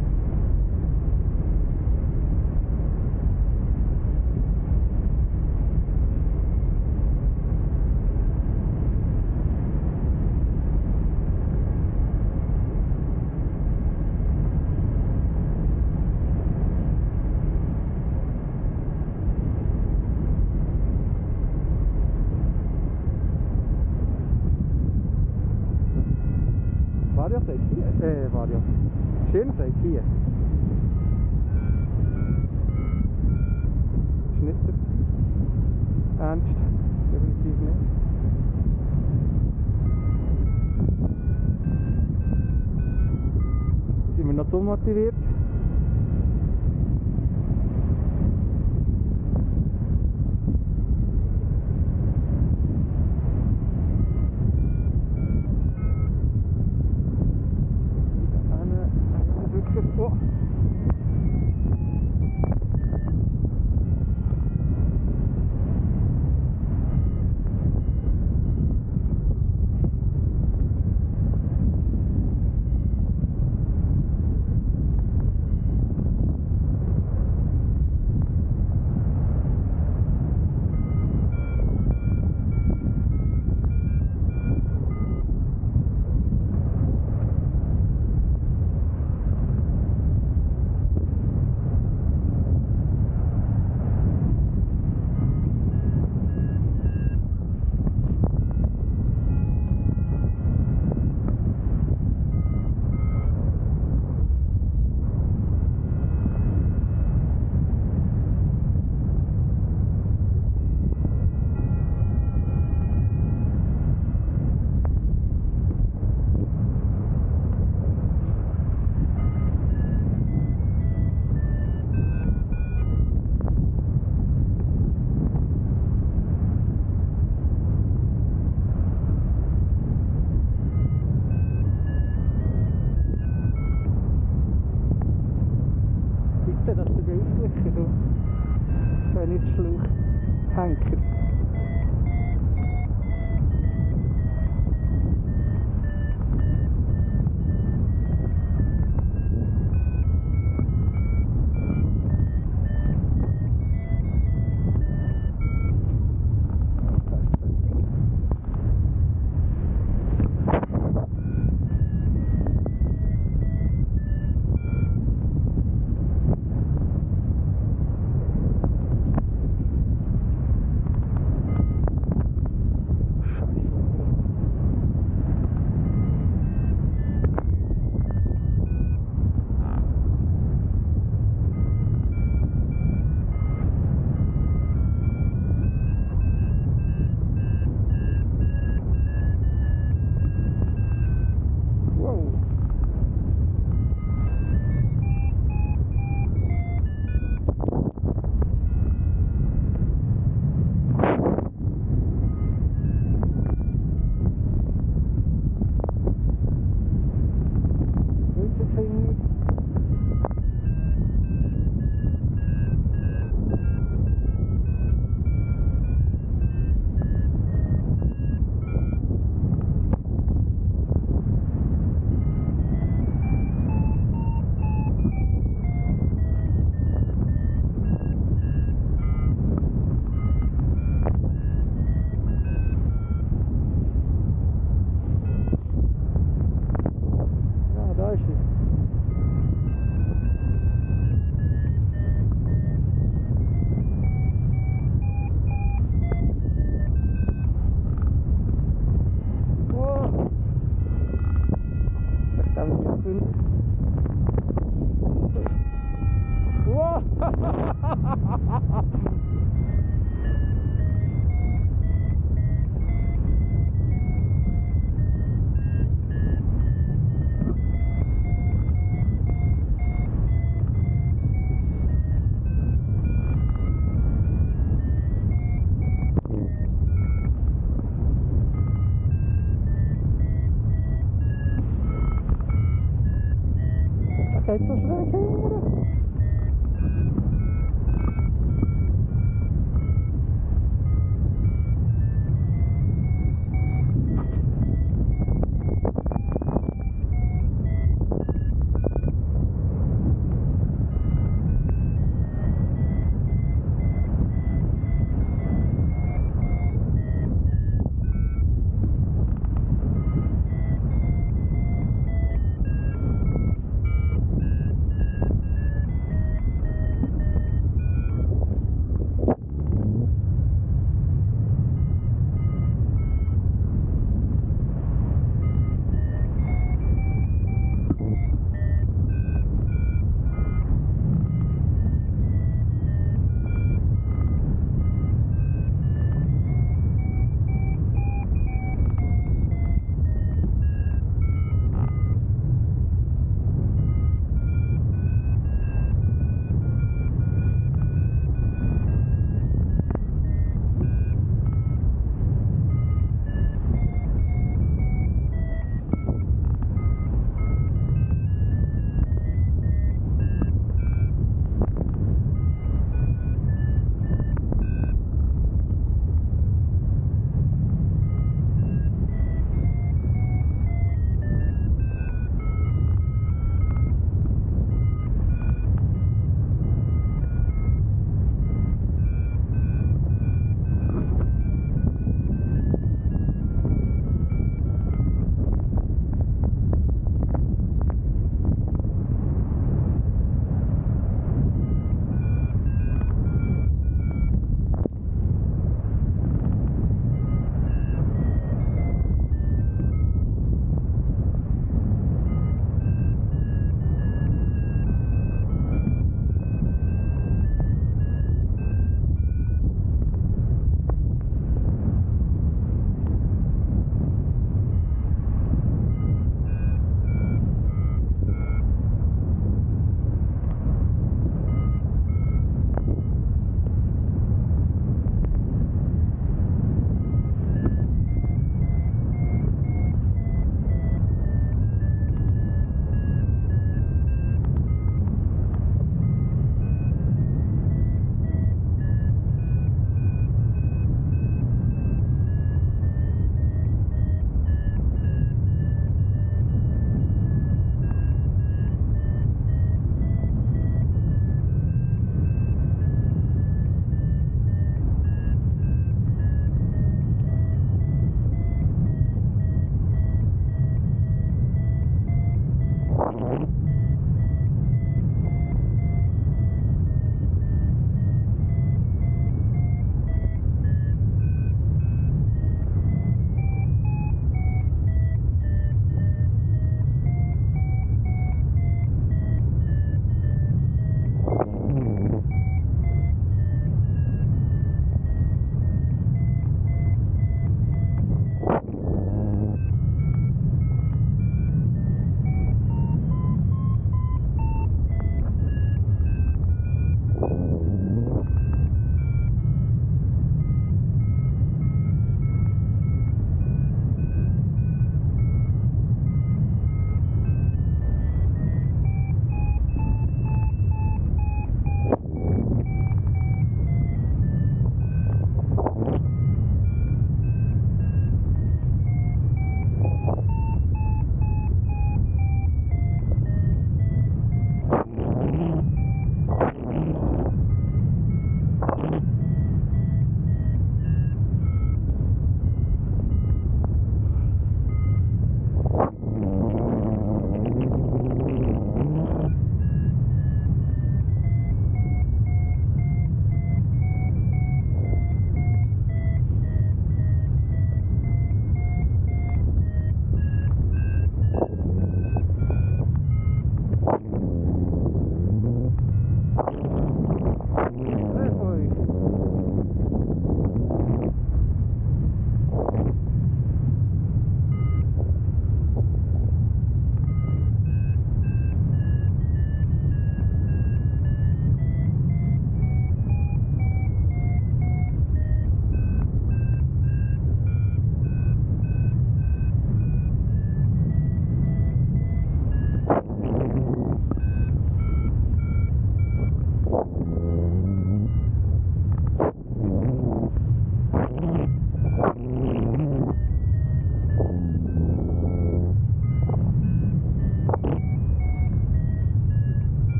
Vario sagt 4. Vario. Schön sagt 4. Schnitter. Ernst. Definitiv nicht. Sind wir noch dumm motiviert? du Penisschlauch-Henker. Geht so schräg hin.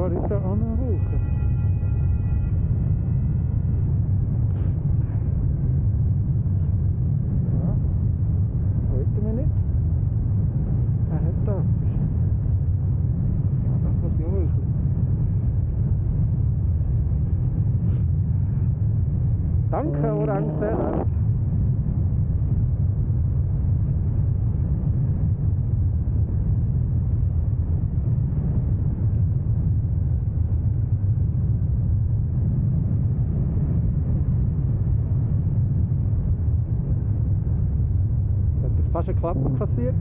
Vorher ist ja auch noch eine Wolke. Ja, wollte mir nicht. Er hat da etwas. Ja, das muss ich auch wirklich. Danke, Orange-Salat. Fast eine Klappe kassiert.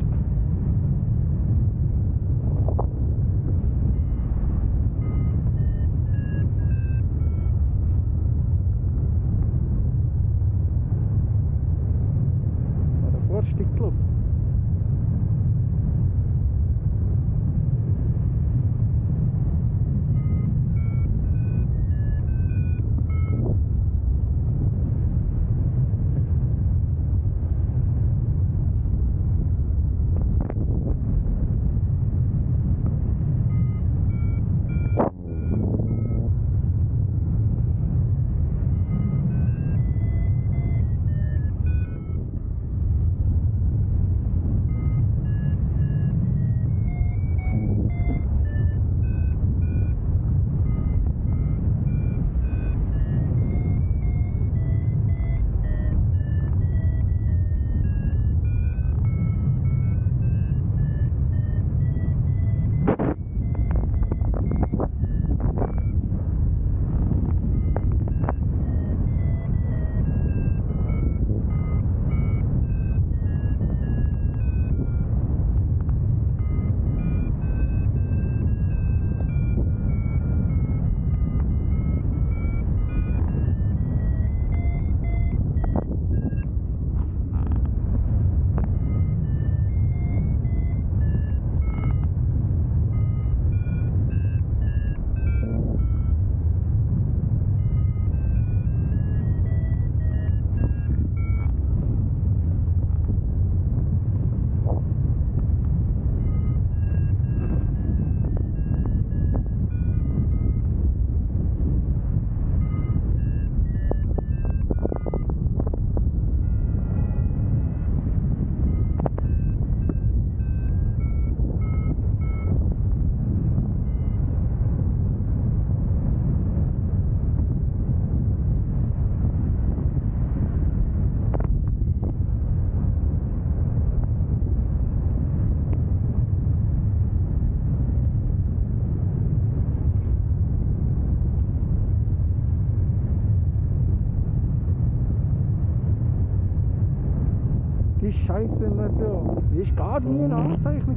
Ja, davor steigt die Luft. Die Scheiße-Version. Die war gar nie eine Aufzeichnung.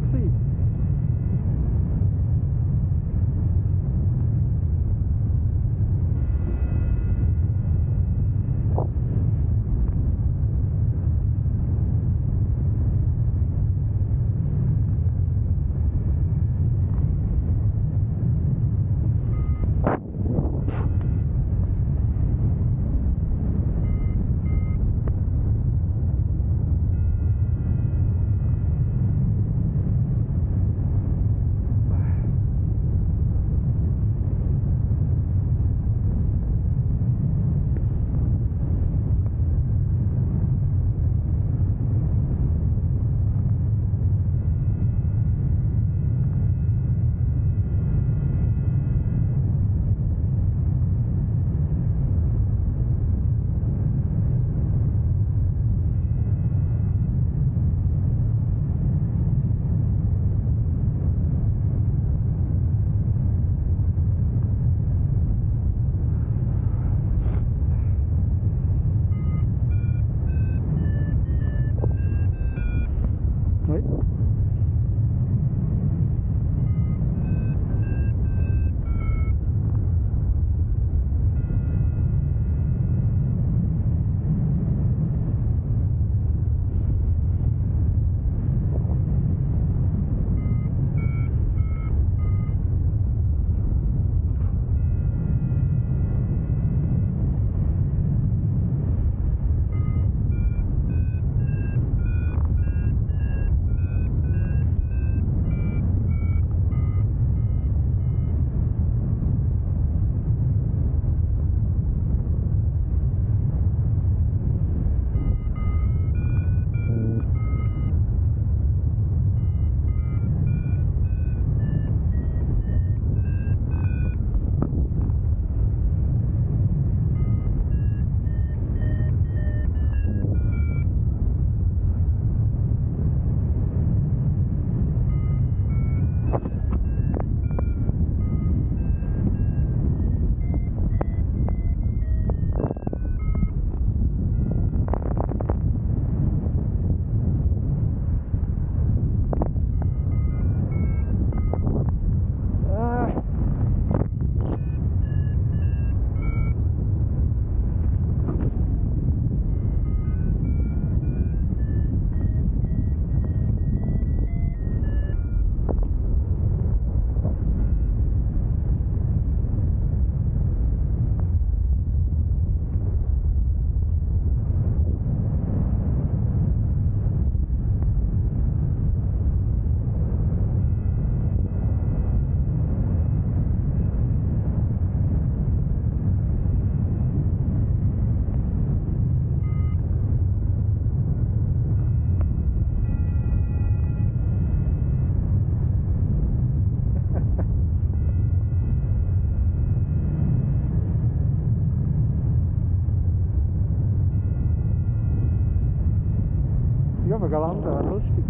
landen, wäre lustig.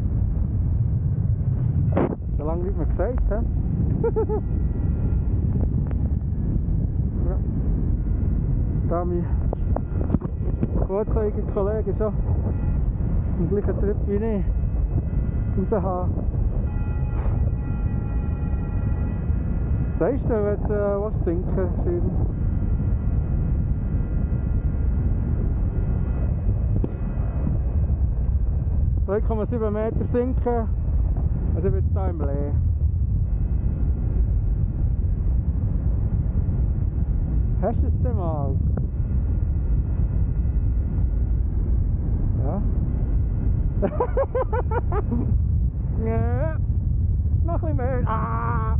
Schon lange nicht mehr gesagt, hä? Ja. Da mein Vorzeigekollege schon im gleichen Trip wie ich raus haben. Sagst du, wenn du was sinken, Schirm? 2,7 Meter sinken, also ich bin jetzt hier im Lee. Hast du es denn mal? Ja. Ja. Noch ein bisschen mehr. Ah!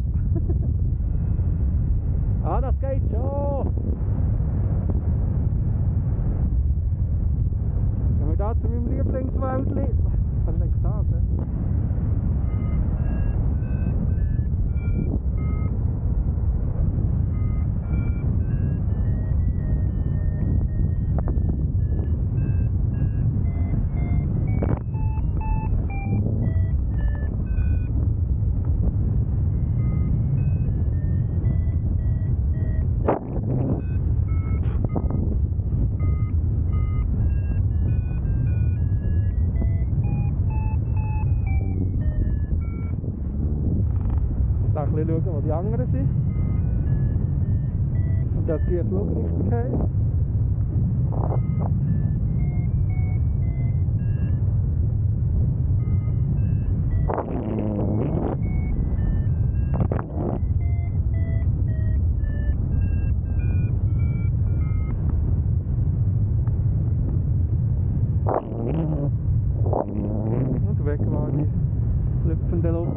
Ah, das geht schon. Gehen wir da zu meinem Lieblingswäldli. Was ist eigentlich das? Ja? Da ein bisschen schauen, wo die anderen sind. Und dass die Flug richtig haben. Und weg war die lüpfende Luft.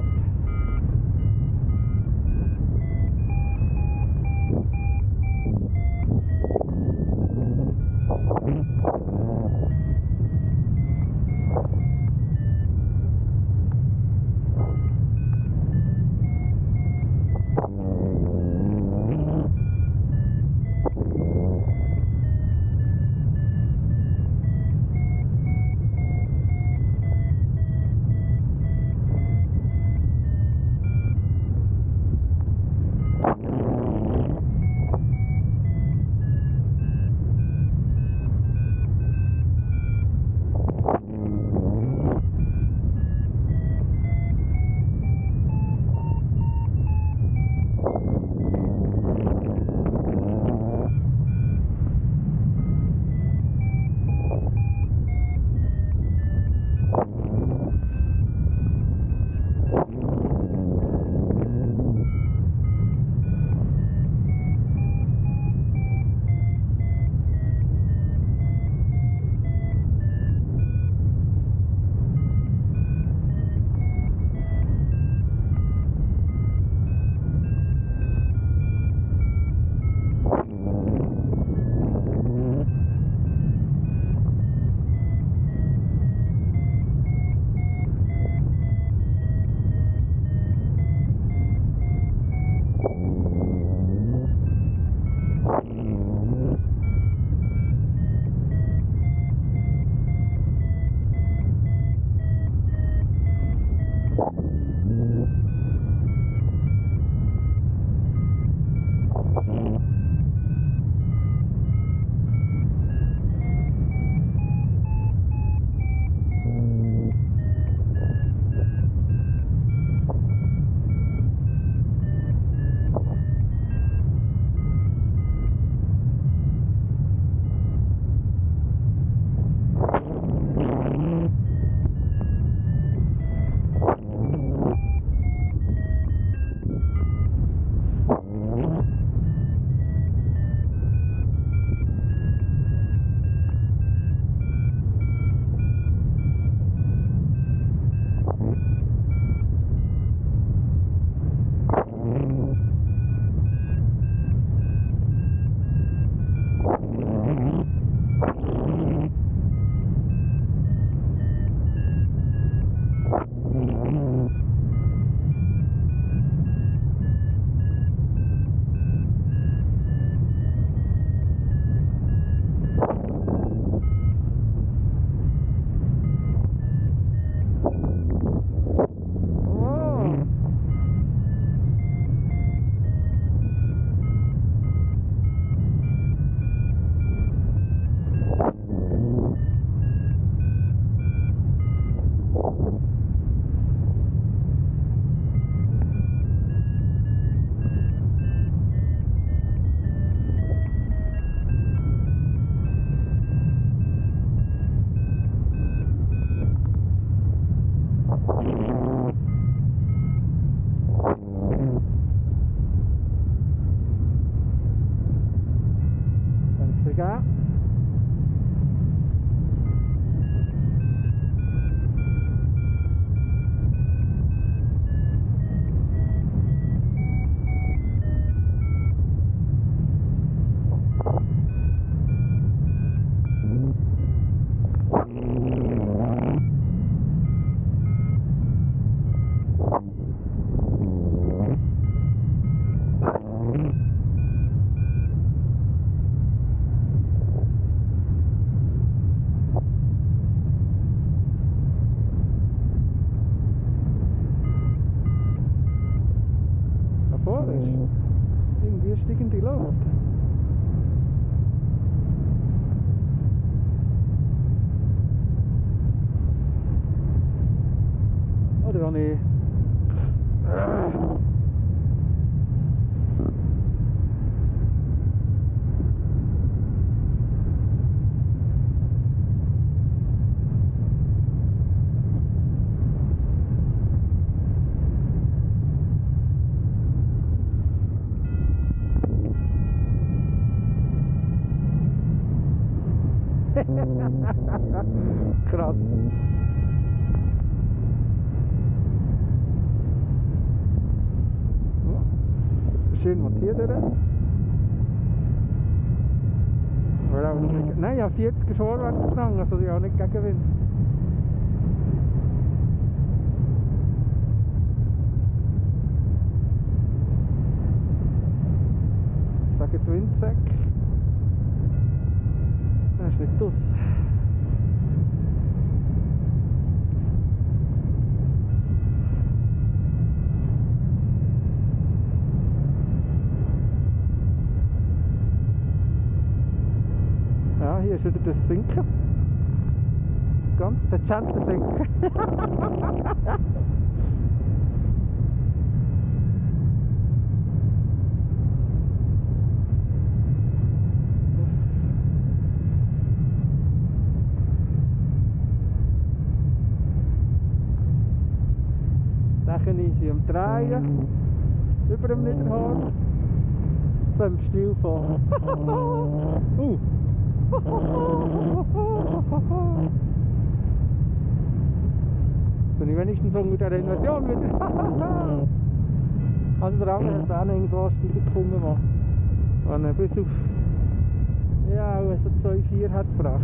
geben. Davor ist irgendwie steigende Luft. Oder wenn ich krass. Schön montiert, oder? Nein, ja, 40 ist vorwärts gegangen, also ja nicht Gegenwind. Sagen die Windsäcke. Das ist nicht aus. Ja, hier ist wieder das Sinken. Ganz dezente Sinken. Dann ist sie am Drehen, über dem Niederhorn, so im Stil von Jetzt bin ich wenigstens unter der Invasion wieder. Also der andere hat auch irgendwo Steiger gefunden, wenn er bis auf ja, so 2,4 hat gebracht.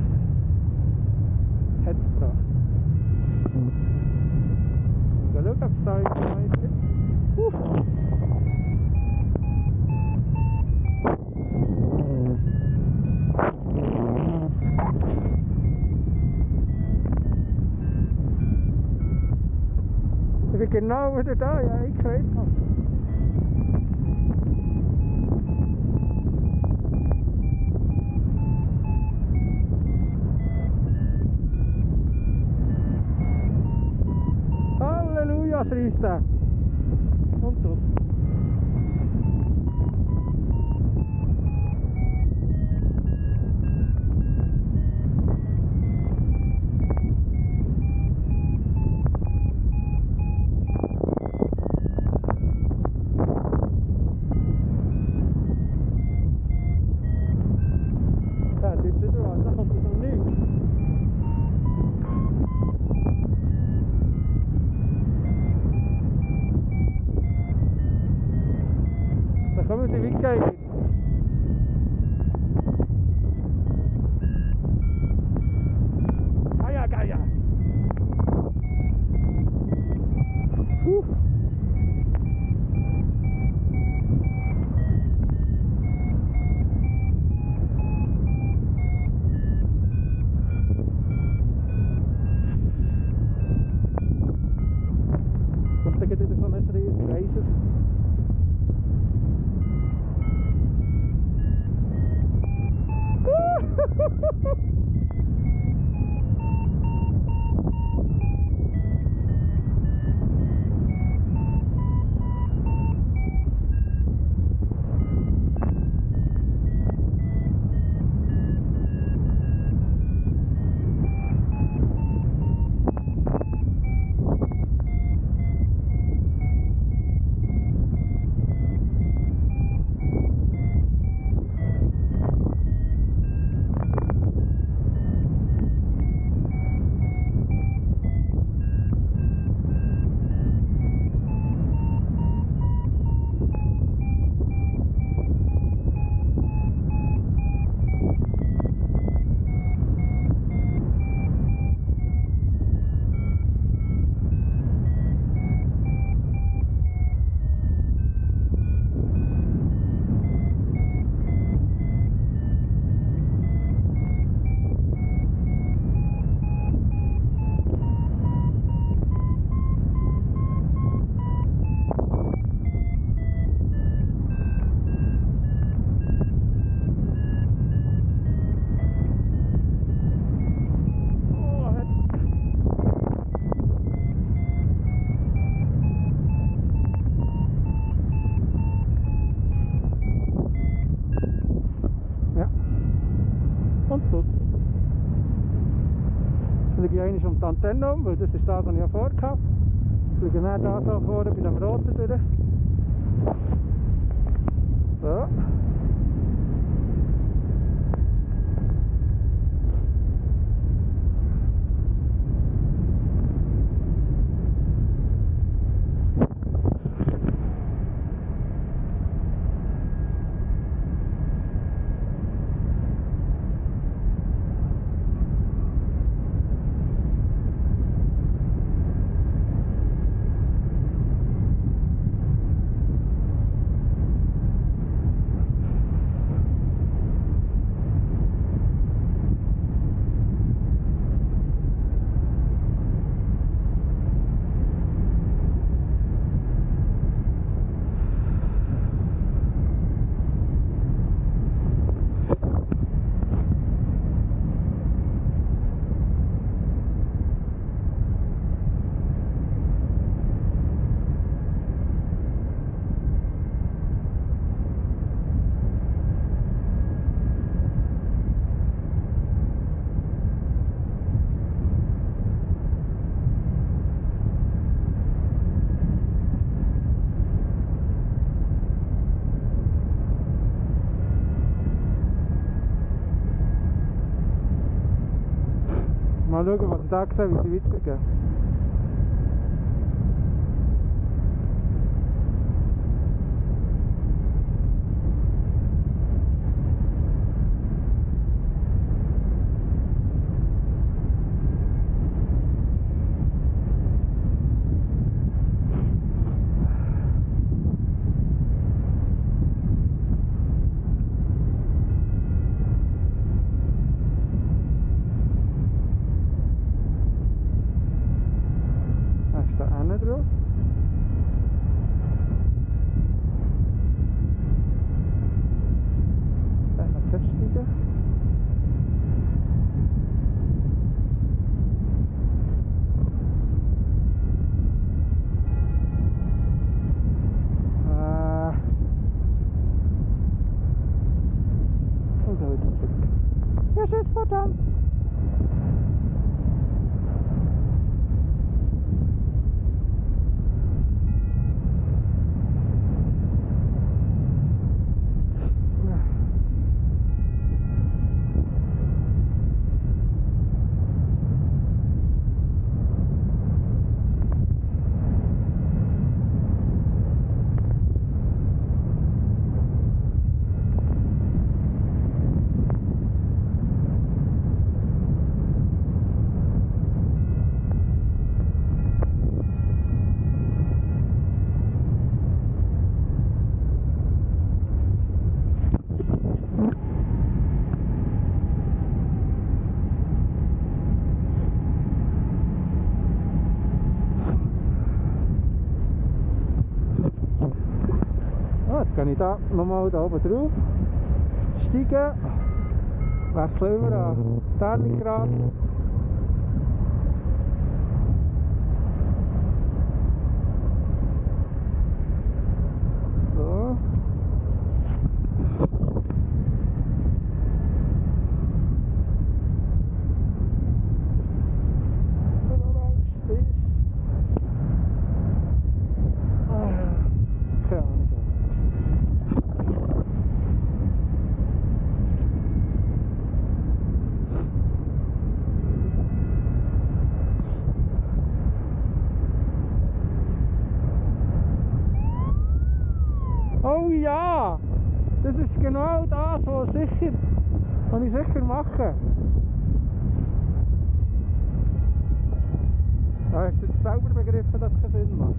Mal schauen, ob es da irgendwas gibt. Ich bin genau wieder da, ja, ich kriege es. Halleluja, schreist er. Und das. Ja, jetzt wieder an, da kommt das noch nicht. Da kommen sie weggehen. Ah ja, geil, ja. Und dann geht wieder so ein riesiges Reises. fliege ich einmal um die Antenne um, weil das ist das, was ich ja vorgehabt habe. Fliege dann da so vorne bei dem Roten durch. So. Mal schauen, was ich da sehe, wie sie weitergehen. Ist da hinten drauf? Da noch feststeigen. Und da wieder zurück. Ja, schön, verdammt! Jetzt gehe ich da nochmal da oben drauf, steigen, wechsle über an Terlingrad. So. Keine Ahnung. Oh ja! Das ist genau das, was ich sicher mache. Da hast du jetzt selber begriffen, dass es keinen Sinn macht.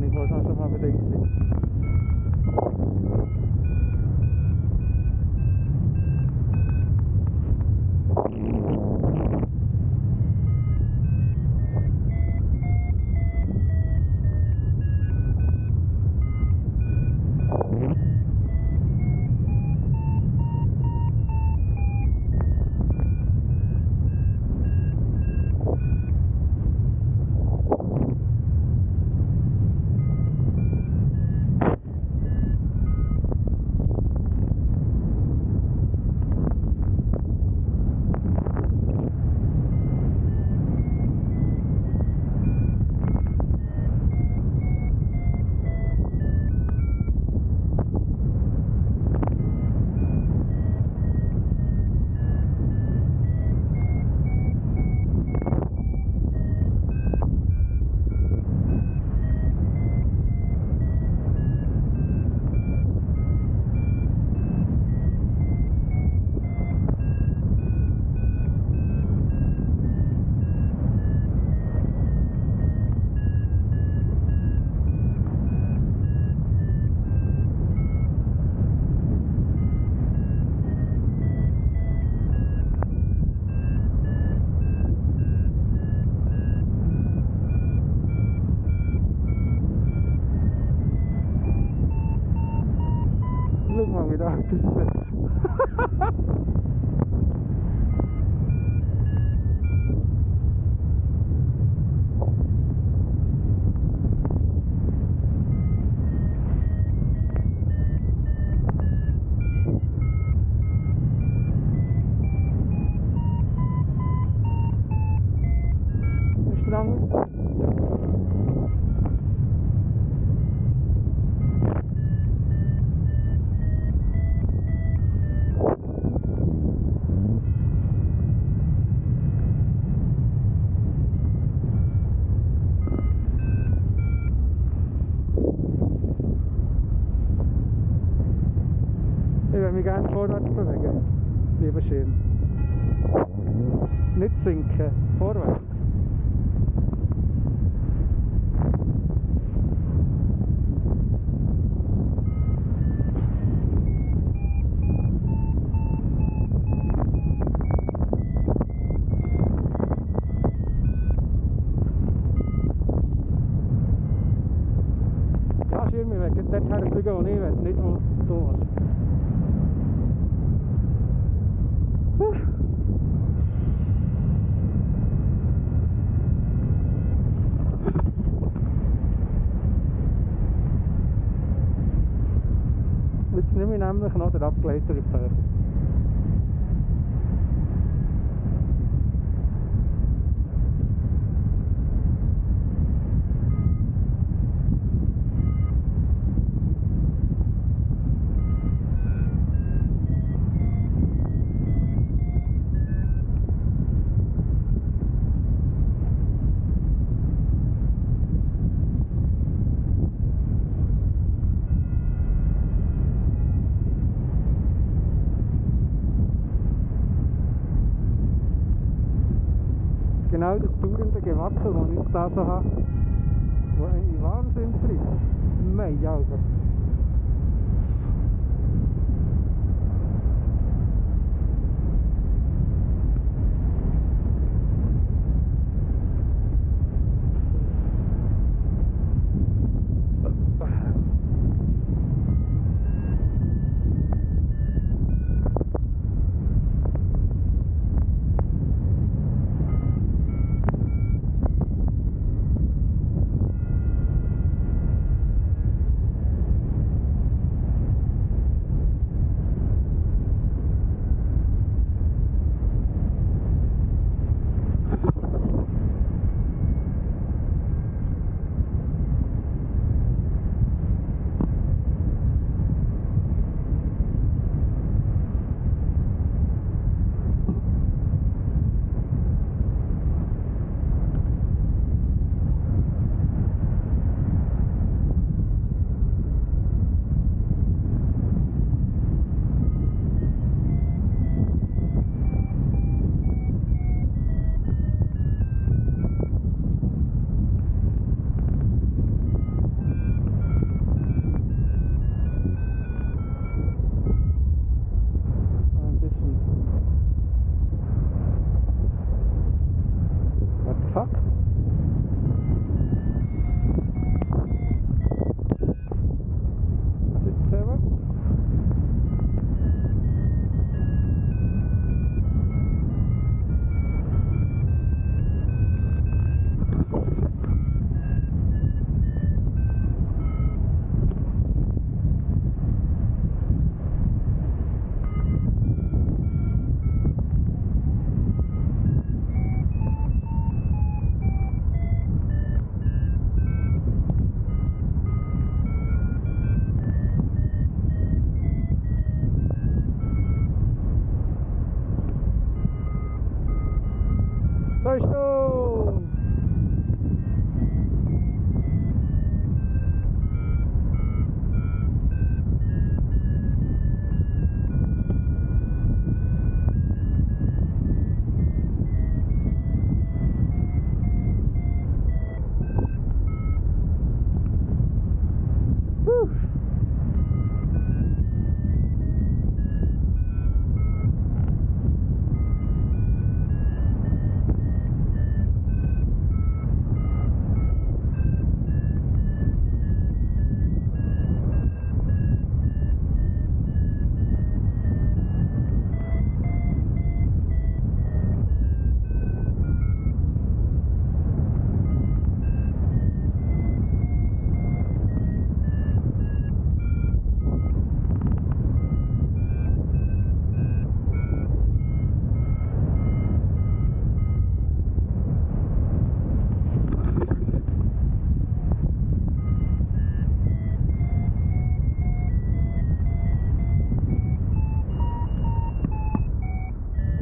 ich auch schon mal bedingt. Schau mal, wie der Auto ist. Ist dran. Ich würde mich gerne vorwärts bewegen, lieber Schirm. Nicht sinken, vorwärts. Ja, Schirm, ich will dorthin fliegen, wo ich will, nicht wo du hast. Jetzt nehme ich nämlich noch den Abgleiter auf die Höhe. Genau das dauernde Gewackel, das ich jetzt da so habe, wo einen Wahnsinn treibt. Mei, also.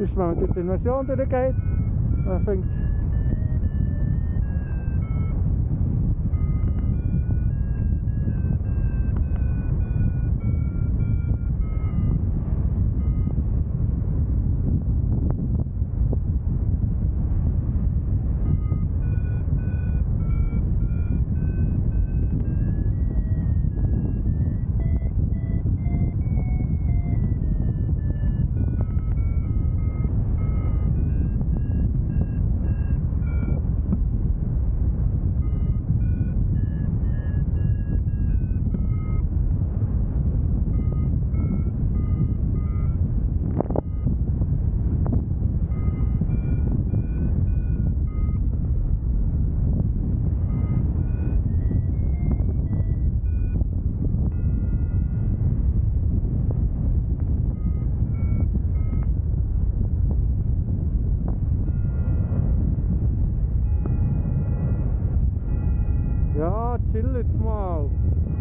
Zumindest wenn man durch die Inversion durchgeht. Man findet ja, chill jetzt mal.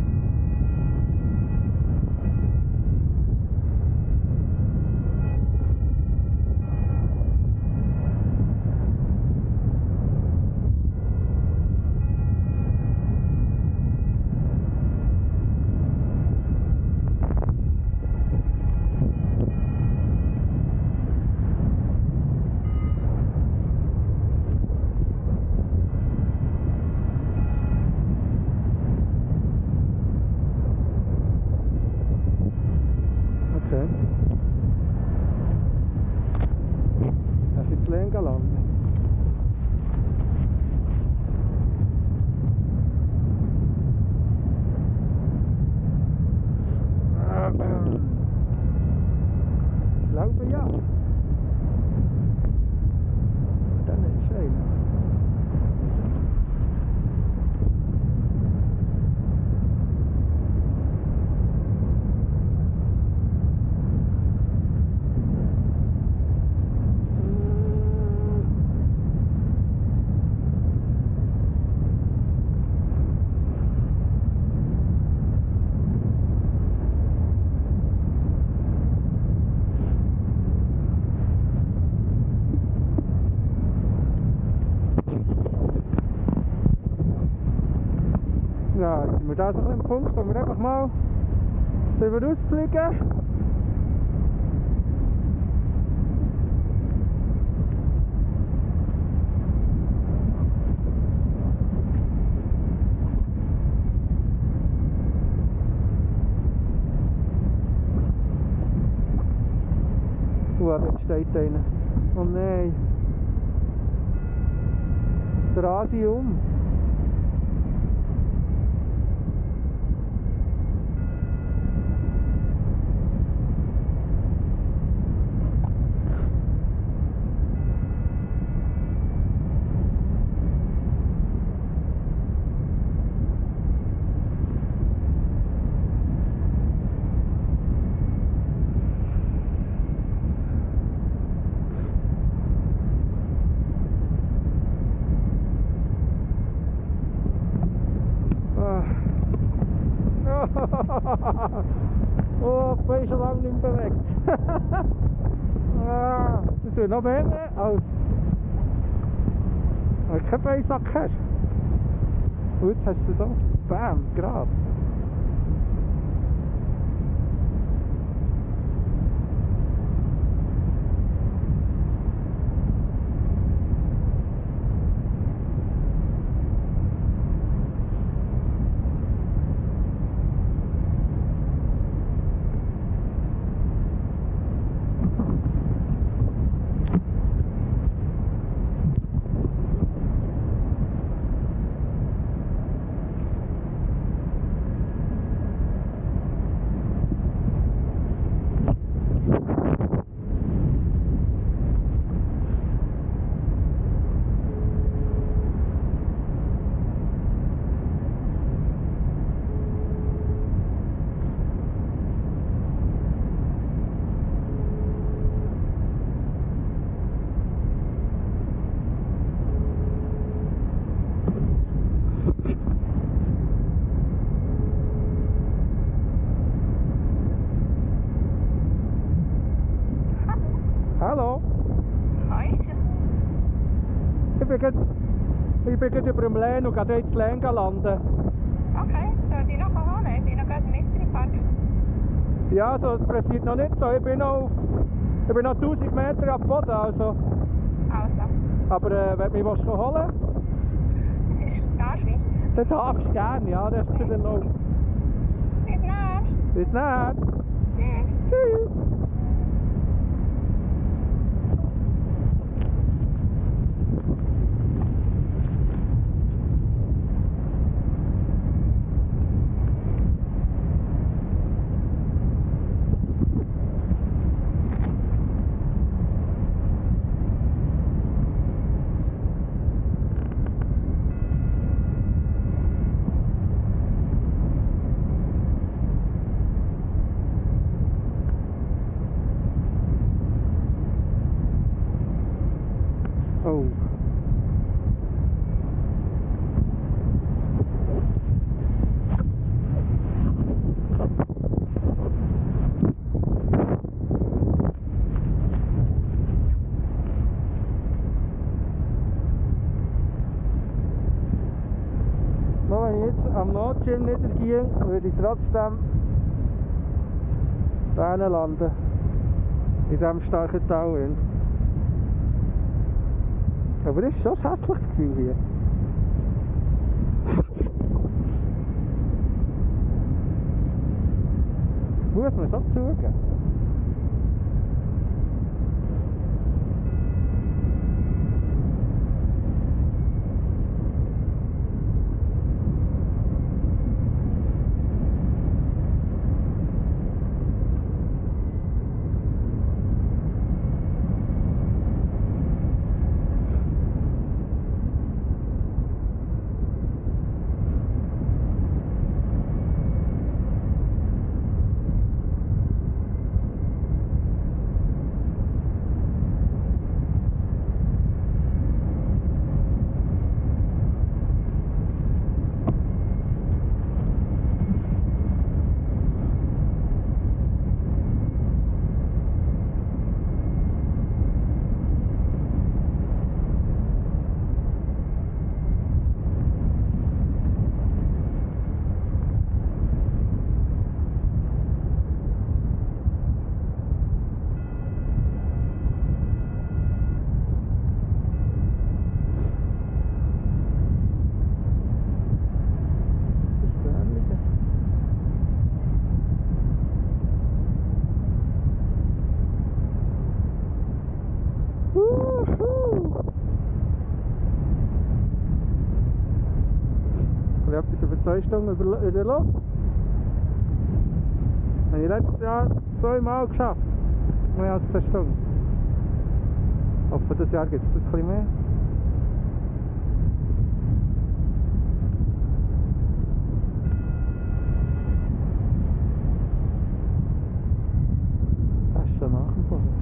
Okay. Ein bisschen zu Lenken landen. Ich glaube ja. Dann ist schön. Ja, jetzt sind wir da so ein Punkt, wo wir einfach mal drüber ausfliegen. Dort steht einer. Oh nein. Dreh dich um. Oh, ich bin schon lange nicht mehr bewegt. Das tut noch mehr als wenn du keinen Beisack hast. Und jetzt hast du so, bam, gerade. dem Lehn und gehe dort ins Lehn landen. Okay, soll ich noch holen? Ich bin noch gerade im Mystery Park. Ja, also es passiert noch nicht so. Ich bin noch 1000 Meter ab Boden, also. Also, Aber wenn du mich holen willst, darf ich? dann darfst du gerne, ja, das ist dir erlaubt. Bis dann. Bis dann. Tschüss. Tschüss. Oh. Nur wenn ich jetzt am Notschirm niedergehe, würde ich trotzdem da landen. In diesem starken Tal. Aber das ist schon ein hässliches Gefühl hier. Muss man schon zugeben. Ich habe etwas über 2 Stunden in der Luft. Habe ich letztes Jahr 2-mal geschafft. Mehr als 10 Stunden. Ich hoffe, dieses Jahr gibt es das ein bisschen mehr. Das ist schon nach dem Boden.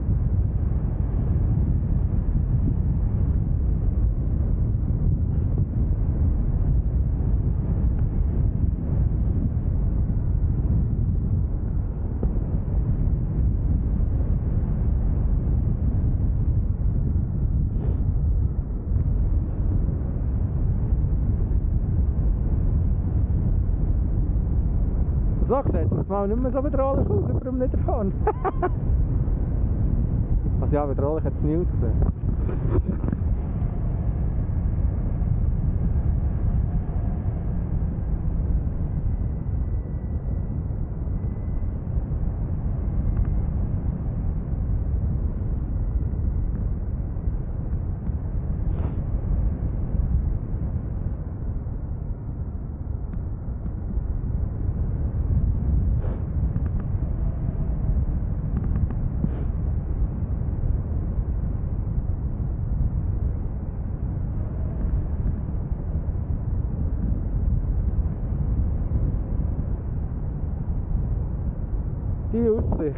So sieht es mal nicht mehr so bedrohlich aus über dem Niederhorn. Also ja, bedrohlich hat es nie ausgesehen. Die Aussicht.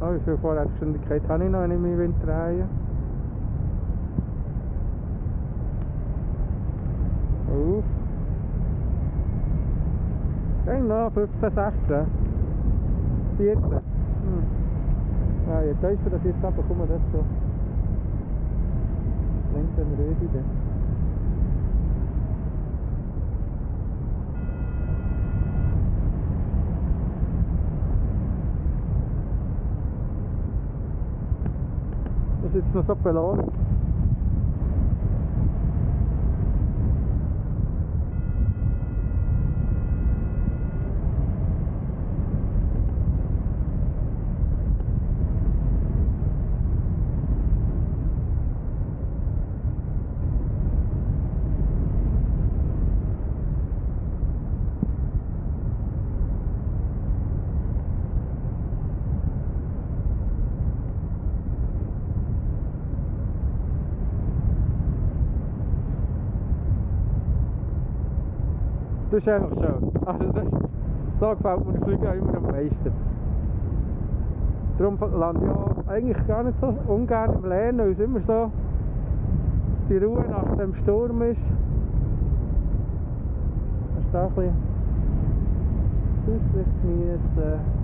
Oh, wie viel Vorwärtsgeschwindigkeit habe ich noch, wenn ich meinen Wind drehe? Auf. Gehen noch 15, 16. 14. Ja, je tiefer dass ich jetzt runterkomme, desto langsam rede ich dann. Das ist jetzt noch so die Belohnung. Das ist einfach schön. Also so gefällt mir der Flieger immer am meisten. Darum lande ich auch eigentlich gar nicht so ungern im Lernen, weil es immer so die Ruhe nach dem Sturm ist. Das ist da ein bisschen Aussicht geniessen.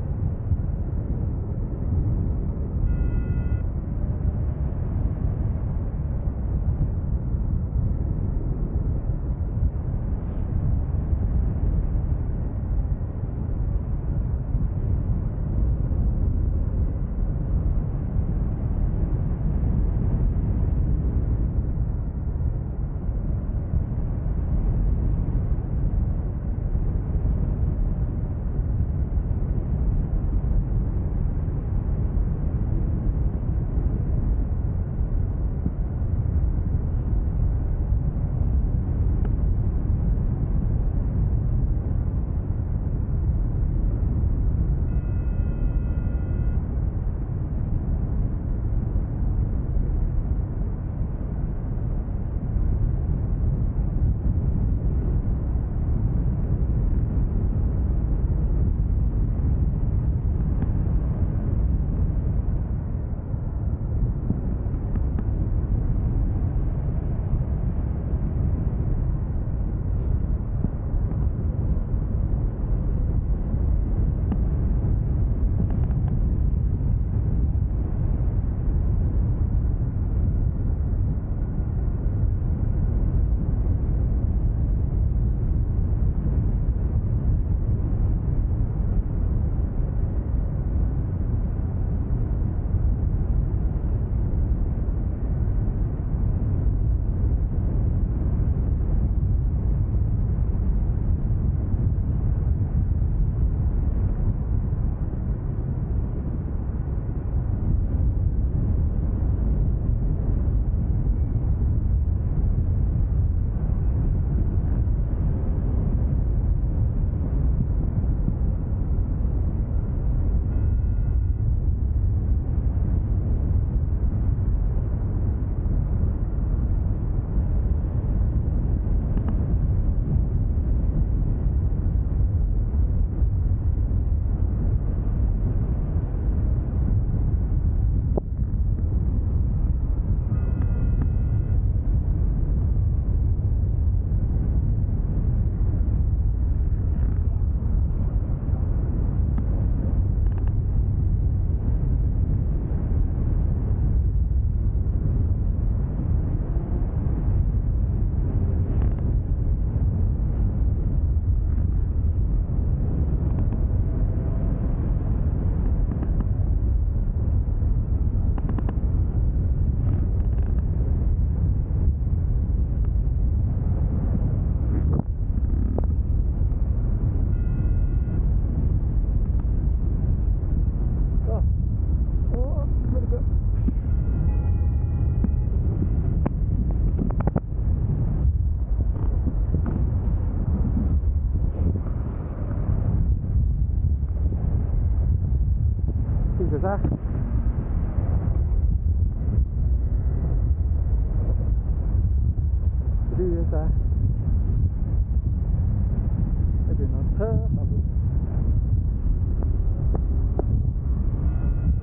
gesagt. Gesagt. Ich bin noch zu hoch, aber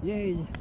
Yay!